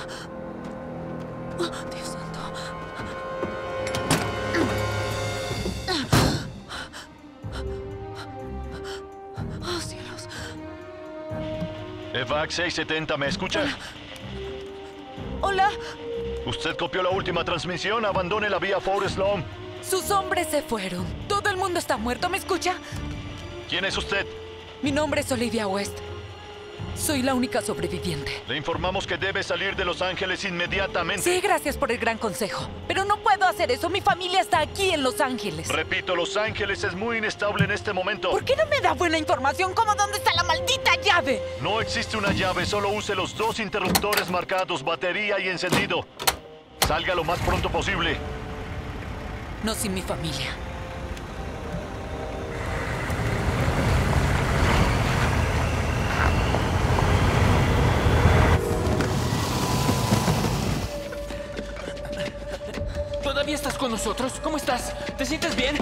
Dios santo. Oh, cielos. EVAC seiscientos setenta, ¿me escucha? Hola. Usted copió la última transmisión. Abandone la vía Forest Lawn. Sus hombres se fueron. Todo el mundo está muerto, ¿me escucha? ¿Quién es usted? Mi nombre es Olivia West. Soy la única sobreviviente. Le informamos que debe salir de Los Ángeles inmediatamente. Sí, gracias por el gran consejo. Pero no puedo hacer eso. Mi familia está aquí en Los Ángeles. Repito, Los Ángeles es muy inestable en este momento. ¿Por qué no me da buena información como dónde está la maldita llave? No existe una llave, solo use los dos interruptores marcados, batería y encendido. Salga lo más pronto posible. No sin mi familia. ¿Todavía estás con nosotros? ¿Cómo estás? ¿Te sientes bien?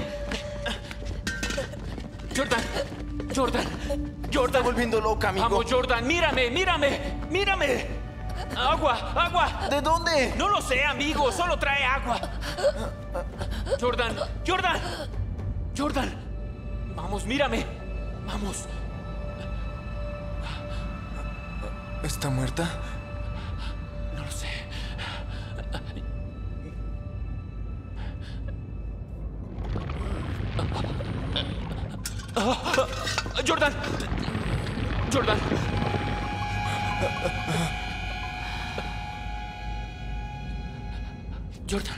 Jordan, Jordan, Jordan. Volviendo loca, amigo. Vamos, Jordan, mírame, mírame, mírame. Agua, agua. ¿De dónde? No lo sé, amigo, solo trae agua. Jordan, Jordan, Jordan. Vamos, mírame. Vamos. ¿Está muerta? No lo sé. Jordan. Jordan. Jordan.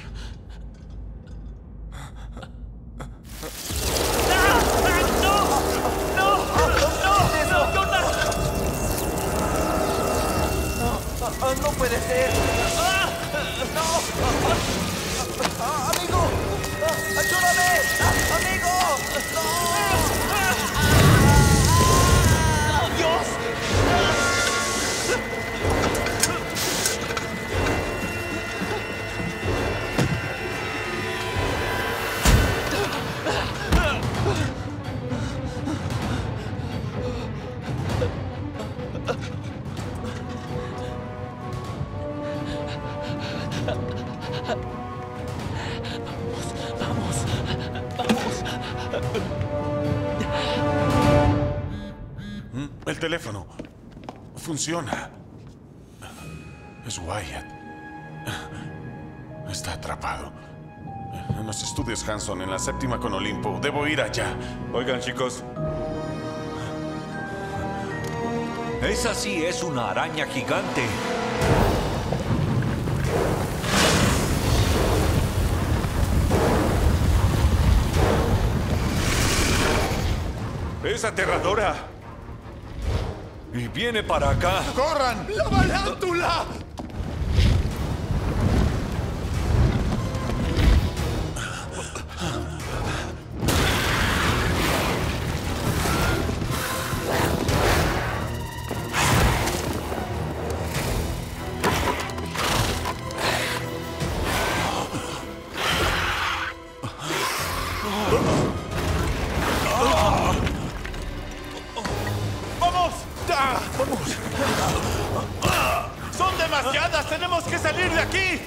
¡No puede ser! ¡Ah! ¡Ah, amigo! ¡Ah, ¡Ayúdame! ¡Ah, ¡Amigo! ¡No! ¡Oh, Dios! El teléfono funciona. Es Wyatt. Está atrapado. En los estudios Hanson, en la séptima con Olimpo. Debo ir allá. Oigan, chicos. Esa sí es una araña gigante. Es aterradora. Y viene para acá. ¡Corran! ¡La balántula! ¡Vamos! ¡Vamos! ¡Son demasiadas! ¡Tenemos que salir de aquí!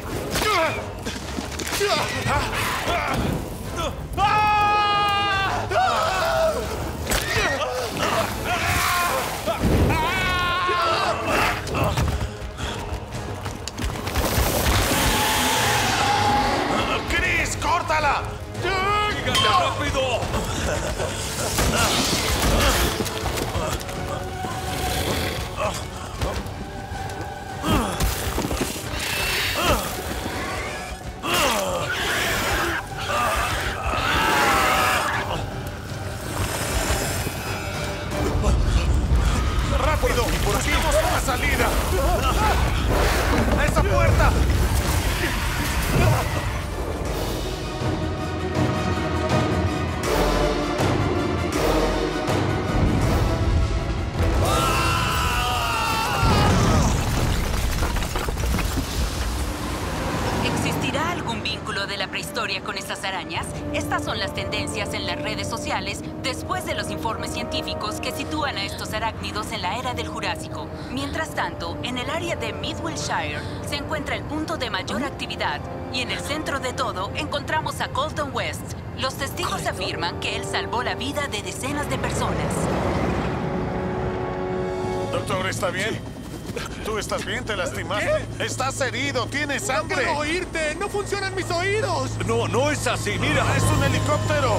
¡Chris, córtala! ¡Rápido! ¡Rápido! ¡Busquemos una salida! ¡A esa puerta! ¿Existirá algún vínculo de la prehistoria con esas arañas? Estas son las tendencias en las redes sociales después de los informes científicos que sitúan a estos arácnidos en la era del Jurásico. Mientras tanto, en el área de Midwellshire se encuentra el punto de mayor actividad y en el centro de todo encontramos a Colton West. Los testigos afirman que él salvó la vida de decenas de personas. Doctor, ¿está bien? ¿Tú estás bien? ¿Te lastimaste? ¿Qué? Estás herido, tienes sangre. ¡No puedo oírte! ¡No funcionan mis oídos! No, no es así, mira. ¡Es un helicóptero!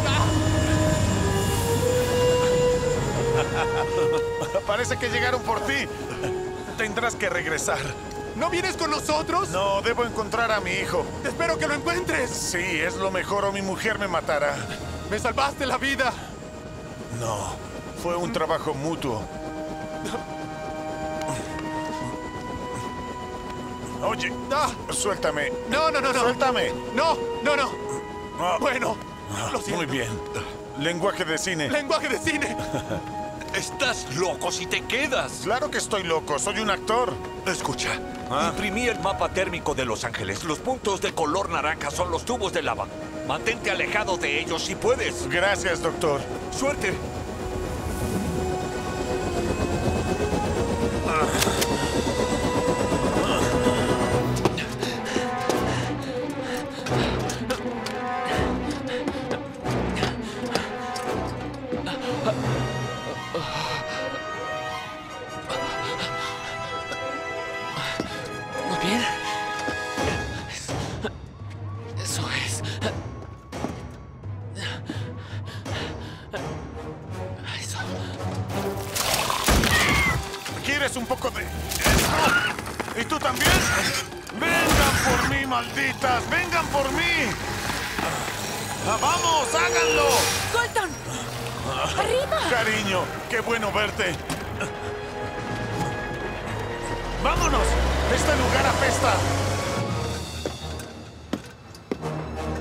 Parece que llegaron por ti. Tendrás que regresar. ¿No vienes con nosotros? No, debo encontrar a mi hijo. ¡Espero que lo encuentres! Sí, es lo mejor o mi mujer me matará. ¡Me salvaste la vida! No, fue un trabajo mutuo. Oye, ah. suéltame. No, no, no, no. Suéltame. No, no, no. Ah. Bueno, lo siento. Muy bien. Lenguaje de cine. Lenguaje de cine. Estás loco si te quedas. Claro que estoy loco, soy un actor. Escucha, ¿Ah? imprimí el mapa térmico de Los Ángeles. Los puntos de color naranja son los tubos de lava. Mantente alejado de ellos si puedes. Gracias, doctor. Suerte. Muy bien. Eso es. Eso. ¿Quieres un poco de esto? ¿Y tú también? ¡Vengan por mí, malditas! ¡Vengan por mí! ¡Ah, ¡vamos, háganlo! ¡Colton! ¡Arriba! Cariño, qué bueno verte. ¡Vámonos! ¡Este lugar apesta!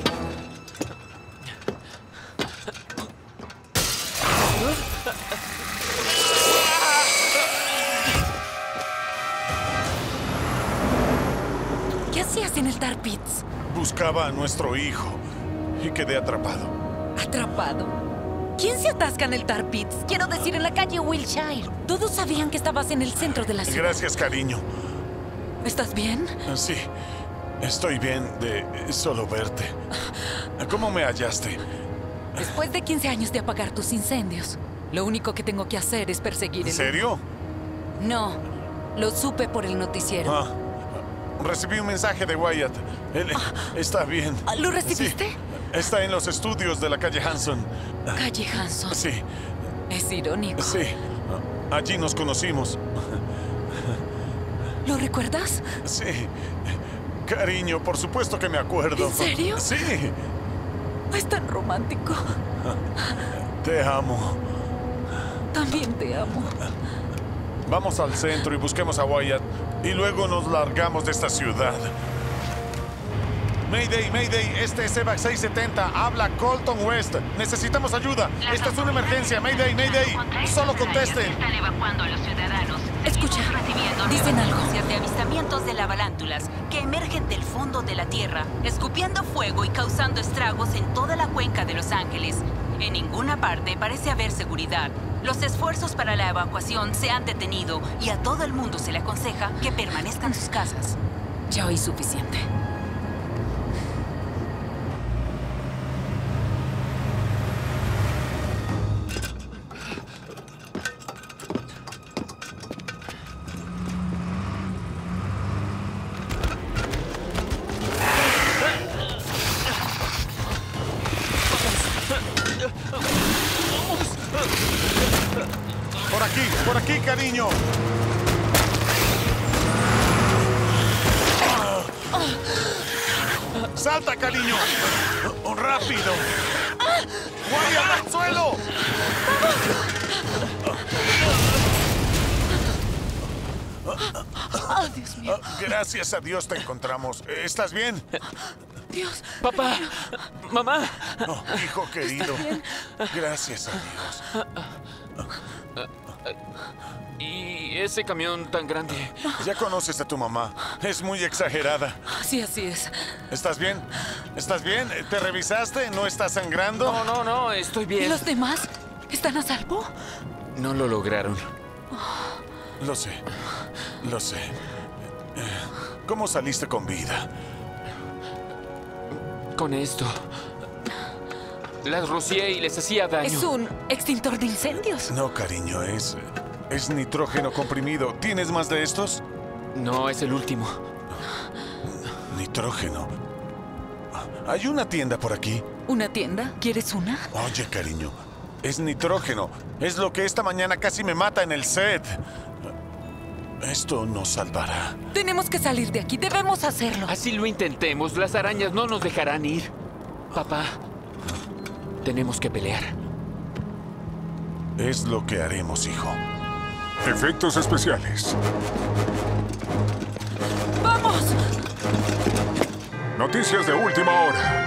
Pits. Buscaba a nuestro hijo y quedé atrapado. ¿Atrapado? ¿Quién se atasca en el Tar Pits? Quiero decir, en la calle Wilshire. Todos sabían que estabas en el centro de la ciudad. Gracias, cariño. ¿Estás bien? Sí, estoy bien de solo verte. ¿Cómo me hallaste? Después de quince años de apagar tus incendios, lo único que tengo que hacer es perseguir el... ¿En serio? No, lo supe por el noticiero. Ah, recibí un mensaje de Wyatt. Él está bien. ¿Lo recibiste? Sí, está en los estudios de la calle Hanson. ¿Calle Hanson? Sí. Es irónico. Sí, allí nos conocimos. ¿Lo recuerdas? Sí. Cariño, por supuesto que me acuerdo. ¿En serio? Sí. Es tan romántico. Te amo. También te amo. Vamos al centro y busquemos a Wyatt. Y luego nos largamos de esta ciudad. Mayday, Mayday, este es Evac seiscientos setenta. Habla Colton West. Necesitamos ayuda. Esta es una emergencia. Mayday, Mayday. Solo contesten. Están evacuando a los ciudadanos. Escucha, recibiendo dicen algo. noticias de avistamientos de lavalántulas que emergen del fondo de la Tierra, escupiendo fuego y causando estragos en toda la cuenca de Los Ángeles. En ninguna parte parece haber seguridad. Los esfuerzos para la evacuación se han detenido y a todo el mundo se le aconseja que permanezcan en sus casas. Ya oí suficiente. Por aquí, por aquí, cariño. ¡Salta, cariño! ¡Rápido! ¡Guardia al suelo! ¡Oh, Dios mío! Gracias a Dios te encontramos. ¿Estás bien? Dios. Papá. Mamá. Oh, hijo querido. Gracias a Dios. ¿Y ese camión tan grande? Ya conoces a tu mamá. Es muy exagerada. Sí, así es. ¿Estás bien? ¿Estás bien? ¿Te revisaste? ¿No estás sangrando? No, no, no. Estoy bien. ¿Y los demás? ¿Están a salvo? No lo lograron. Lo sé. Lo sé. ¿Cómo saliste con vida? Con esto. Las rocié y les hacía daño. ¿Es un extintor de incendios? No, cariño, es... es nitrógeno comprimido. ¿Tienes más de estos? No, es el último. Nitrógeno. Hay una tienda por aquí. ¿Una tienda? ¿Quieres una? Oye, cariño, es nitrógeno. Es lo que esta mañana casi me mata en el set. Esto nos salvará. Tenemos que salir de aquí. Debemos hacerlo. Así lo intentemos. Las arañas no nos dejarán ir. Papá, tenemos que pelear. Es lo que haremos, hijo. Efectos especiales. ¡Vamos! Noticias de última hora.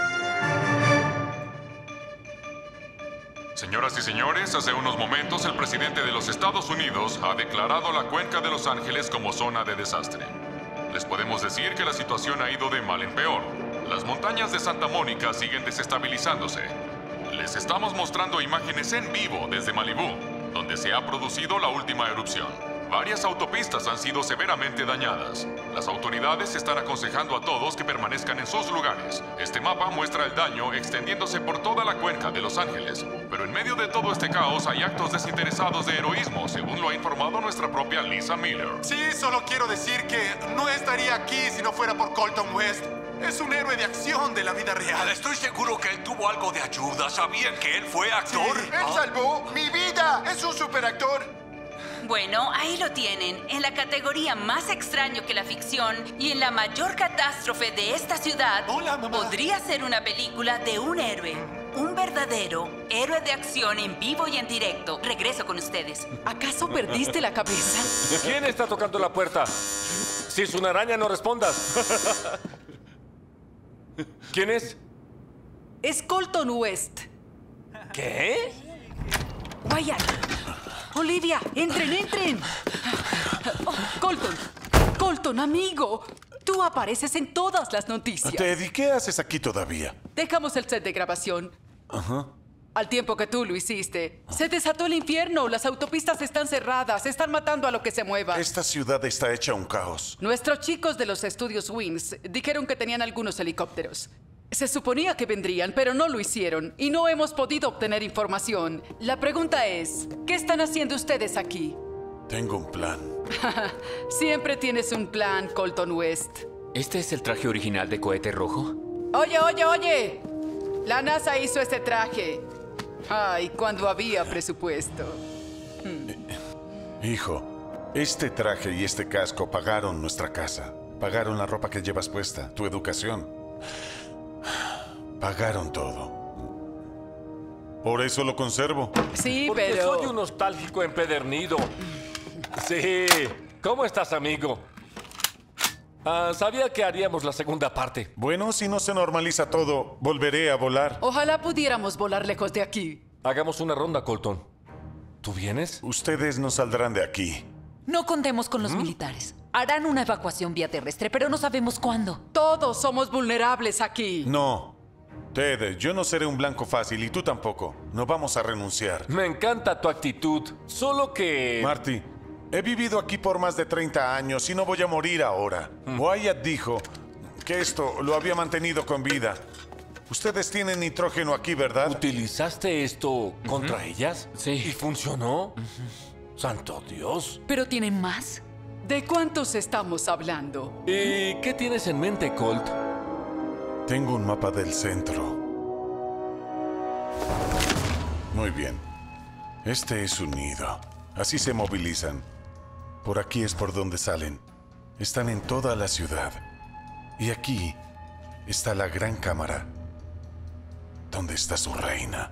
Señoras y señores, hace unos momentos el presidente de los Estados Unidos ha declarado la cuenca de Los Ángeles como zona de desastre. Les podemos decir que la situación ha ido de mal en peor. Las montañas de Santa Mónica siguen desestabilizándose. Les estamos mostrando imágenes en vivo desde Malibú, donde se ha producido la última erupción. Varias autopistas han sido severamente dañadas. Las autoridades están aconsejando a todos que permanezcan en sus lugares. Este mapa muestra el daño extendiéndose por toda la cuenca de Los Ángeles. Pero en medio de todo este caos hay actos desinteresados de heroísmo, según lo ha informado nuestra propia Lisa Miller. Sí, solo quiero decir que no estaría aquí si no fuera por Colton West. Es un héroe de acción de la vida real. Estoy seguro que él tuvo algo de ayuda. ¿Sabían que él fue actor? Sí, él salvó mi vida. Es un superactor. Bueno, ahí lo tienen, en la categoría más extraño que la ficción y en la mayor catástrofe de esta ciudad. Hola, mamá. Podría ser una película de un héroe, un verdadero héroe de acción en vivo y en directo. Regreso con ustedes. ¿Acaso perdiste la cabeza? ¿Quién está tocando la puerta? Si es una araña, no respondas. ¿Quién es? Es Colton West. ¿Qué? Wyatt. Olivia, entren, entren. Oh, Colton, Colton, amigo. Tú tú apareces en todas las noticias. Teddy, ¿qué haces aquí todavía? Dejamos el set de grabación. Ajá. Al tiempo que tú lo hiciste, se desató el infierno. Las autopistas están cerradas. Están matando a lo que se mueva. Esta ciudad está hecha un caos. Nuestros chicos de los estudios Wings dijeron que tenían algunos helicópteros. Se suponía que vendrían, pero no lo hicieron. Y no hemos podido obtener información. La pregunta es, ¿qué están haciendo ustedes aquí? Tengo un plan. Siempre tienes un plan, Colton West. ¿Este es el traje original de Cohete Rojo? Oye, oye, oye. La NASA hizo este traje. Ay, cuando había presupuesto. Hijo, este traje y este casco pagaron nuestra casa. Pagaron la ropa que llevas puesta, tu educación. Pagaron todo. Por eso lo conservo. Sí, Porque pero... soy un nostálgico empedernido. Sí. ¿Cómo estás, amigo? Ah, sabía que haríamos la segunda parte. Bueno, si no se normaliza todo, volveré a volar. Ojalá pudiéramos volar lejos de aquí. Hagamos una ronda, Colton. ¿Tú vienes? Ustedes no saldrán de aquí. No contemos con los militares. Harán una evacuación vía terrestre, pero no sabemos cuándo. Todos somos vulnerables aquí. No. Ted, yo no seré un blanco fácil y tú tampoco. No vamos a renunciar. Me encanta tu actitud. Solo que... Marty, he vivido aquí por más de treinta años y no voy a morir ahora. Wyatt dijo que esto lo había mantenido con vida. Ustedes tienen nitrógeno aquí, ¿verdad? ¿Utilizaste esto contra ellas? Sí. ¿Y funcionó? ¡Santo Dios! ¿Pero tienen más? ¿De cuántos estamos hablando? ¿Y qué tienes en mente, Colt? Tengo un mapa del centro. Muy bien. Este es un nido. Así se movilizan. Por aquí es por donde salen. Están en toda la ciudad. Y aquí está la gran cámara, donde está su reina.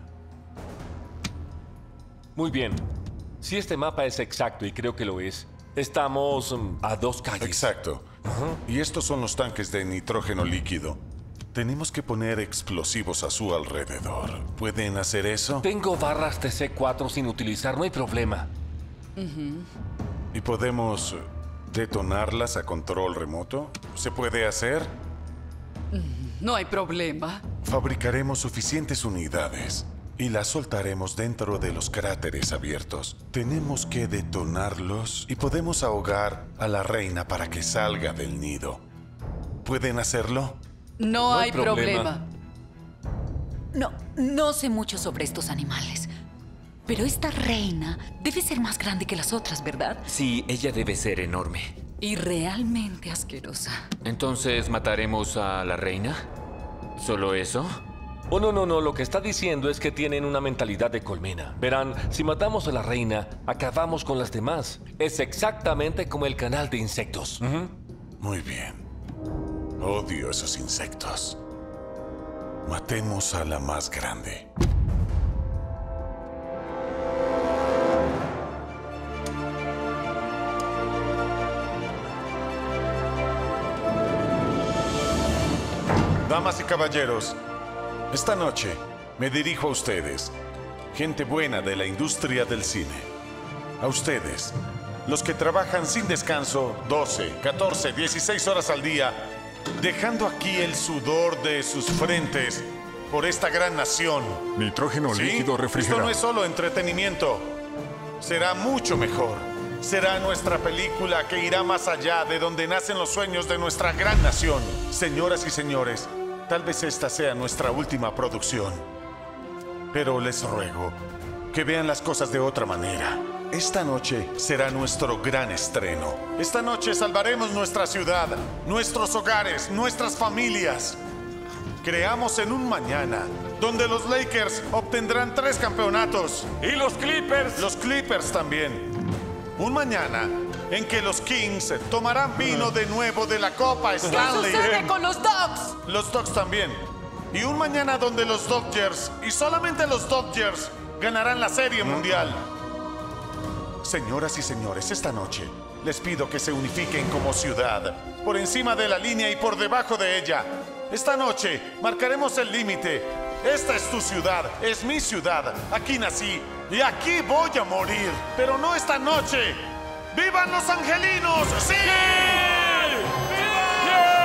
Muy bien. Si este mapa es exacto, y creo que lo es, estamos um, a dos calles. Exacto. Uh-huh. Y estos son los tanques de nitrógeno líquido. Tenemos que poner explosivos a su alrededor. ¿Pueden hacer eso? Tengo barras T C cuatro sin utilizar, no hay problema. Uh-huh. ¿Y podemos detonarlas a control remoto? ¿Se puede hacer? No hay problema. Fabricaremos suficientes unidades y las soltaremos dentro de los cráteres abiertos. Tenemos que detonarlos y podemos ahogar a la reina para que salga del nido. ¿Pueden hacerlo? No, no hay problema. problema. No, no sé mucho sobre estos animales. Pero esta reina debe ser más grande que las otras, ¿verdad? Sí, ella debe ser enorme. Y realmente asquerosa. ¿Entonces mataremos a la reina? ¿Solo eso? Oh, no, no, no. Lo que está diciendo es que tienen una mentalidad de colmena. Verán, si matamos a la reina, acabamos con las demás. Es exactamente como el canal de insectos. Uh-huh. Muy bien. Odio esos insectos. Matemos a la más grande. Damas y caballeros, esta noche me dirijo a ustedes, gente buena de la industria del cine. A ustedes, los que trabajan sin descanso doce, catorce, dieciséis horas al día, dejando aquí el sudor de sus frentes por esta gran nación. Nitrógeno ¿Sí? líquido refrigerado. Esto no es solo entretenimiento. Será mucho mejor. Será nuestra película que irá más allá de donde nacen los sueños de nuestra gran nación. Señoras y señores, tal vez esta sea nuestra última producción. Pero les ruego que vean las cosas de otra manera. Esta noche será nuestro gran estreno. Esta noche salvaremos nuestra ciudad, nuestros hogares, nuestras familias. Creamos en un mañana donde los Lakers obtendrán tres campeonatos. ¡Y los Clippers! Los Clippers también. Un mañana en que los Kings tomarán vino de nuevo de la Copa Stanley. ¿Qué sucede con los Ducks? Los Ducks también. Y un mañana donde los Dodgers, y solamente los Dodgers, ganarán la Serie Mundial. Señoras y señores, esta noche les pido que se unifiquen como ciudad, por encima de la línea y por debajo de ella. Esta noche marcaremos el límite. Esta es tu ciudad, es mi ciudad. Aquí nací y aquí voy a morir. Pero no esta noche. ¡Vivan los angelinos! ¡Sí! ¡Sí! ¡Sí!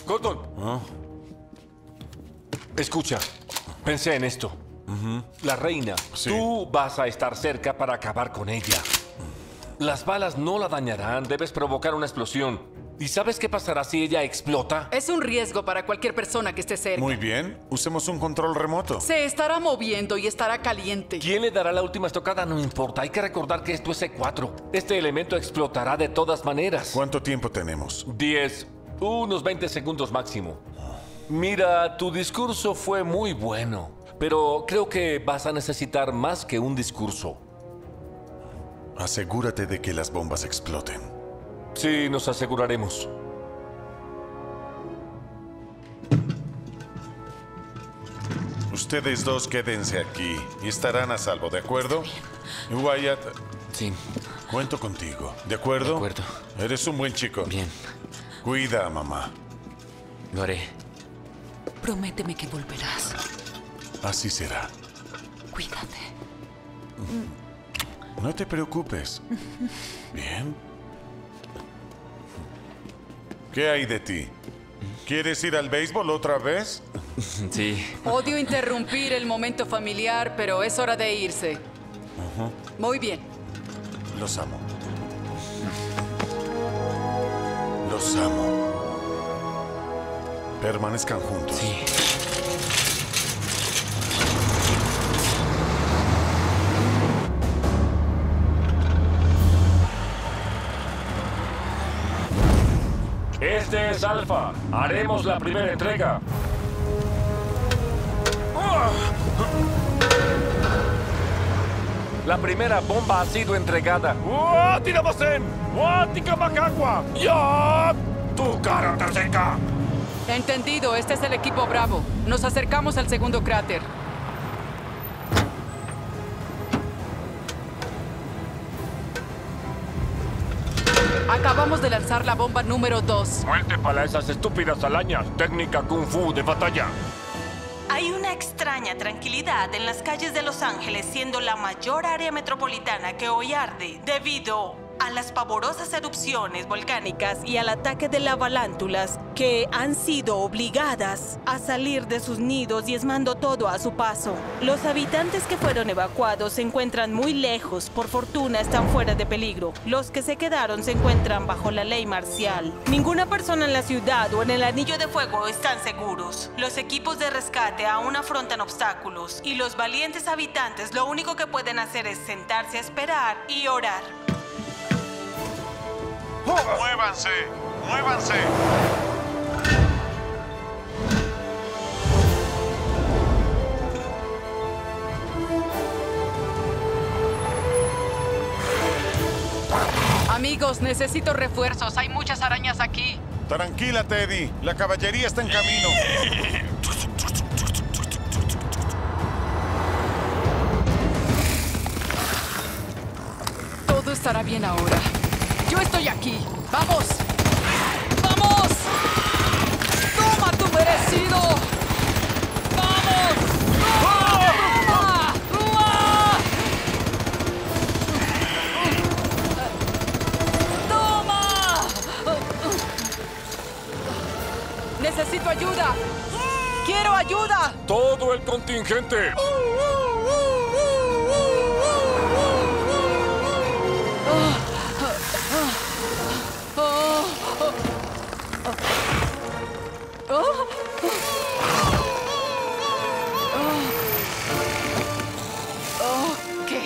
Colton. ¿Ah? Escucha, pensé en esto. La reina, Sí. tú vas a estar cerca para acabar con ella. Las balas no la dañarán, debes provocar una explosión. ¿Y sabes qué pasará si ella explota? Es un riesgo para cualquier persona que esté cerca. Muy bien, usemos un control remoto. Se estará moviendo y estará caliente. ¿Quién le dará la última estocada? No importa, hay que recordar que esto es C cuatro. Este elemento explotará de todas maneras. ¿Cuánto tiempo tenemos? diez, unos veinte segundos máximo. Mira, tu discurso fue muy bueno, pero creo que vas a necesitar más que un discurso. Asegúrate de que las bombas exploten. Sí, nos aseguraremos. Ustedes dos quédense aquí y estarán a salvo, ¿de acuerdo? Wyatt. Sí. Cuento contigo, ¿de acuerdo? De acuerdo. Eres un buen chico. Bien. Cuida a mamá. Lo haré. Prométeme que volverás. Así será. Cuídate. No te preocupes. Bien. ¿Qué hay de ti? ¿Quieres ir al béisbol otra vez? Sí. Odio interrumpir el momento familiar, pero es hora de irse. Ujú. Muy bien. Los amo. Los amo. Permanezcan juntos. Sí. Este es Alfa. Haremos la primera entrega. La primera bomba ha sido entregada. ¡Tirabasen! ¡Tikamacagua! ¡Ya! ¡Tu cara te seca! Entendido, este es el equipo Bravo. Nos acercamos al segundo cráter. Acabamos de lanzar la bomba número dos. Muerte para esas estúpidas alañas. Técnica Kung Fu de batalla. Hay una extraña tranquilidad en las calles de Los Ángeles, siendo la mayor área metropolitana que hoy arde debido a las pavorosas erupciones volcánicas y al ataque de lavalántulas que han sido obligadas a salir de sus nidos diezmando todo a su paso. Los habitantes que fueron evacuados se encuentran muy lejos, por fortuna están fuera de peligro. Los que se quedaron se encuentran bajo la ley marcial. Ninguna persona en la ciudad o en el Anillo de Fuego están seguros. Los equipos de rescate aún afrontan obstáculos y los valientes habitantes lo único que pueden hacer es sentarse a esperar y orar. ¡Muévanse! ¡Muévanse! Amigos, necesito refuerzos. Hay muchas arañas aquí. Tranquila, Teddy. La caballería está en camino. Todo estará bien ahora. Yo estoy aquí. ¡Vamos! ¡Vamos! ¡Toma tu merecido! ¡Vamos! ¡Toma! ¡Toma! ¡Toma! ¡Necesito ayuda! ¡Quiero ayuda! Todo el contingente. ¿Qué?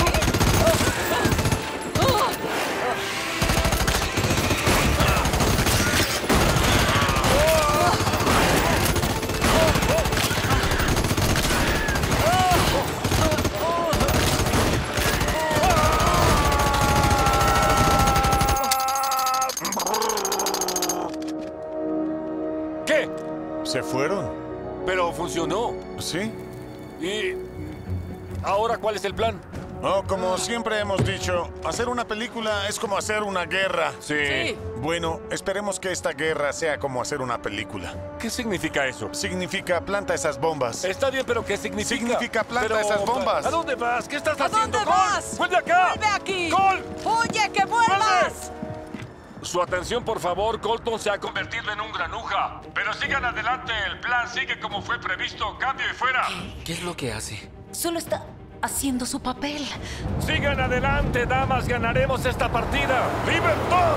¿Qué? ¿Se fueron? Pero funcionó. ¿Sí? ¿Y ahora cuál es el plan? Oh, como siempre hemos dicho, hacer una película es como hacer una guerra. Sí. Sí. Bueno, esperemos que esta guerra sea como hacer una película. ¿Qué significa eso? Significa planta esas bombas. Está bien, pero ¿qué significa? Significa planta Pero, esas bombas. ¿A dónde vas? ¿Qué estás ¿A haciendo? dónde Cole? vas? ¡Vuelve acá! ¡Vuelve aquí! ¡Cole! ¡Oye, que vuelvas! Su atención, por favor. Colton se ha convertido en un granuja. Pero sigan adelante. El plan sigue como fue previsto. Cambio y fuera. ¿Qué es lo que hace? Solo está haciendo su papel. Sigan adelante, damas. Ganaremos esta partida. ¡Libertad!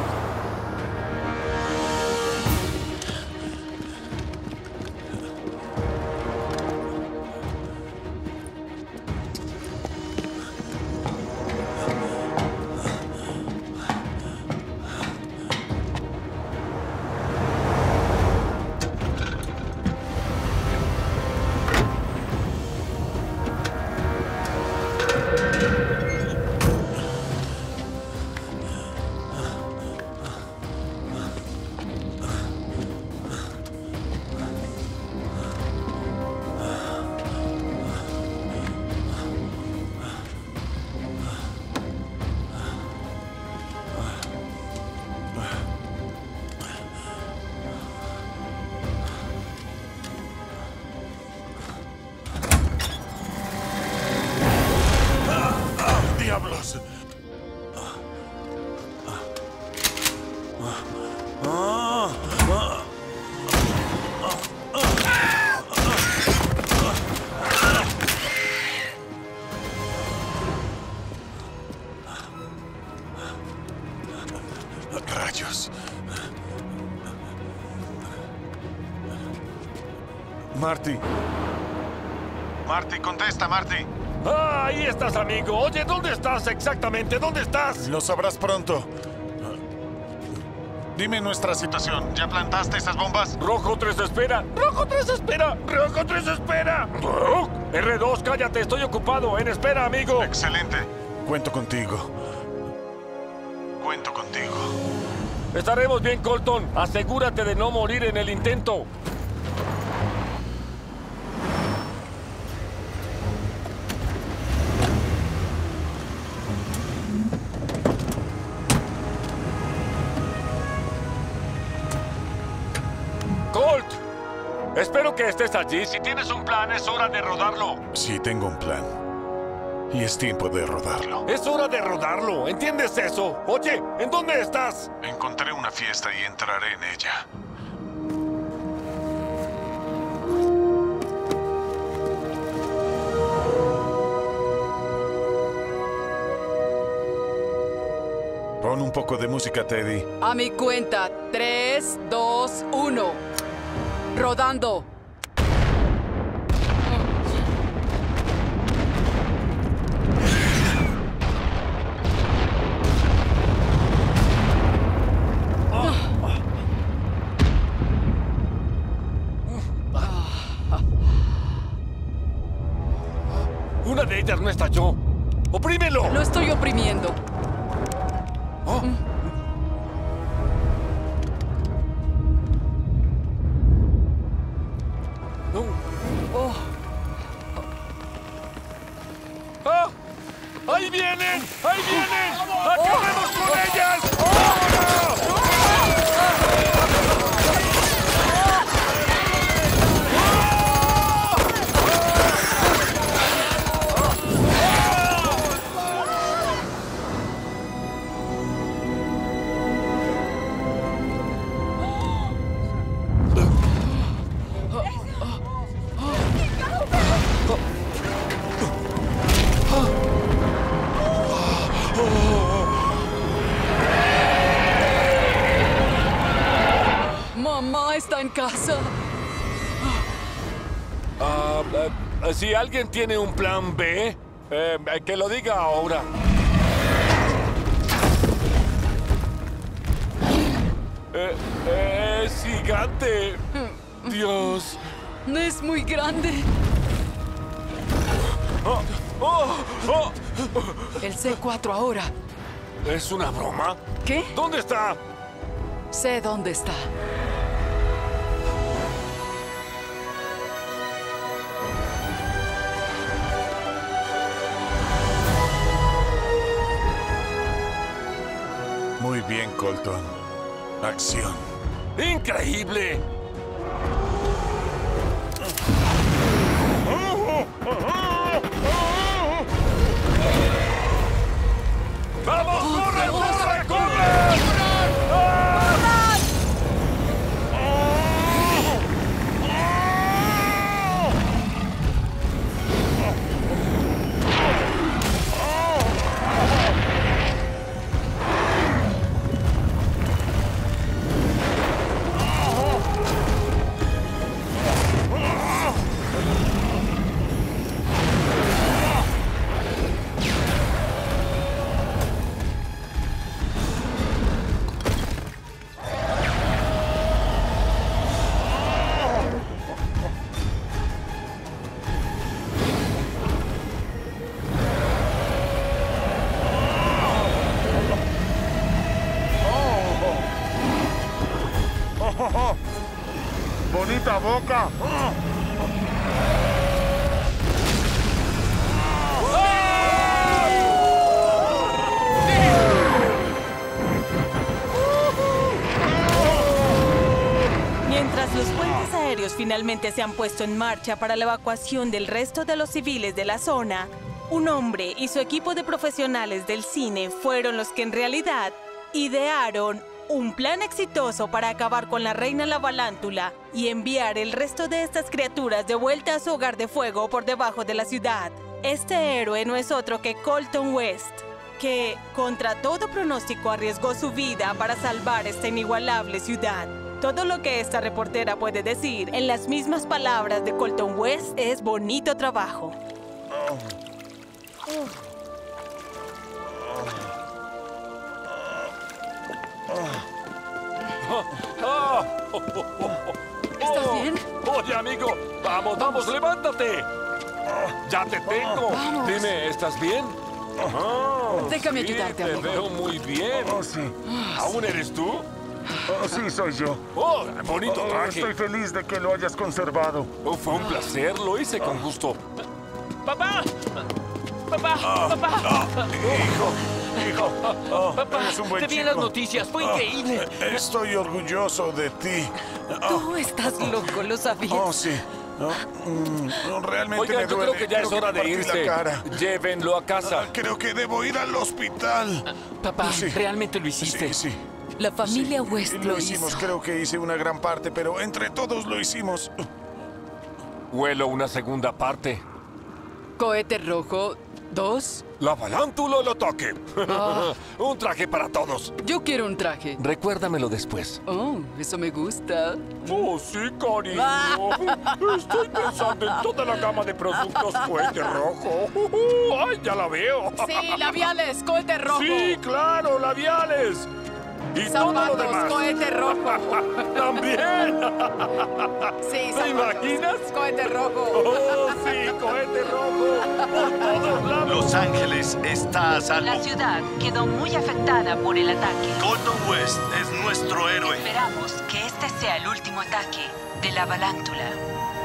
¡Diablos! ¡Rayos! Marty. Marty, contesta, Marty. Ah, ahí estás, amigo. Oye, ¿dónde estás exactamente? ¿Dónde estás? Lo sabrás pronto. Dime nuestra situación. ¿Ya plantaste esas bombas? Rojo tres espera. Rojo tres espera. Rojo tres espera. R dos, cállate. Estoy ocupado. En espera, amigo. Excelente. Cuento contigo. Cuento contigo. Estaremos bien, Colton. Asegúrate de no morir en el intento. Colt, espero que estés allí. Si tienes un plan, es hora de rodarlo. Sí, tengo un plan. Y es tiempo de rodarlo. Es hora de rodarlo. ¿Entiendes eso? Oye, ¿en dónde estás? Encontré una fiesta y entraré en ella. Pon un poco de música, Teddy. A mi cuenta. Tres, dos, uno. Rodando. Una de ellas no estalló. ¡Oprímelo! Lo estoy oprimiendo. Oh. No. Oh. ¡Ah! ¡Ahí vienen! ¡Ahí vienen! ¡Acabemos con ellas! ¡Ahora! Mamá está en casa. Ah, eh, si alguien tiene un plan B, eh, que lo diga ahora. Eh, eh, es gigante. Dios. Es muy grande. Oh, oh, oh. El C cuatro ahora. ¿Es una broma? ¿Qué? ¿Dónde está? Sé dónde está. Muy bien, Colton. Acción. ¡Increíble! ¡Vamos, corre, corre, corre! ¡Ah! maldita boca! Mientras los puentes aéreos finalmente se han puesto en marcha para la evacuación del resto de los civiles de la zona, un hombre y su equipo de profesionales del cine fueron los que en realidad idearon un plan exitoso para acabar con la reina la Valántula y enviar el resto de estas criaturas de vuelta a su hogar de fuego por debajo de la ciudad. Este héroe no es otro que Colton West, que contra todo pronóstico arriesgó su vida para salvar esta inigualable ciudad. Todo lo que esta reportera puede decir en las mismas palabras de Colton West es bonito trabajo. ¿Estás bien? Oye, amigo, vamos, vamos, levántate. Ya te tengo. Vamos. Dime, ¿estás bien? Ah, Déjame sí, ayudarte, te amigo. veo muy bien. Oh, sí. ¿Aún eres tú? Oh, sí, soy yo. Oh, bonito Oh, traje. estoy feliz de que lo hayas conservado. Oh, fue un placer, lo hice con gusto. ¡Papá! ¡Papá! ¡Papá! Hijo, hijo. Oh, Papá, eres un buen te vi en chico. las noticias, fue Oh, increíble. Estoy orgulloso de ti. Tú estás loco, lo sabías. Oh, sí. No, mm, no, realmente Oigan, me yo duele. creo que ya es Creo hora me de partí irse. la cara. Llévenlo a casa. Creo que debo ir al hospital. Papá, Sí. realmente lo hiciste. Sí, sí. La familia West Lo lo hicimos. hizo. Creo que hice una gran parte, pero entre todos lo hicimos. Huelo una segunda parte. Cohete rojo, dos. La Valántula al ataque. Ah. Un traje para todos. Yo quiero un traje. Recuérdamelo después. Oh, eso me gusta. Oh, sí, cariño. Estoy pensando en toda la gama de productos Cohete Rojo. ¡Ay, ya la veo! Sí, labiales, cohete rojo. Sí, claro, labiales. Y todo lo Zapatos, demás. cohete rojo. También. Sí, ¿Te imaginas? Cohete rojo. Oh, sí, cohete rojo. Por todos lados. Los Ángeles está a salvo. La ciudad quedó muy afectada por el ataque. Colton West es nuestro héroe. Esperamos que este sea el último ataque de la Valántula.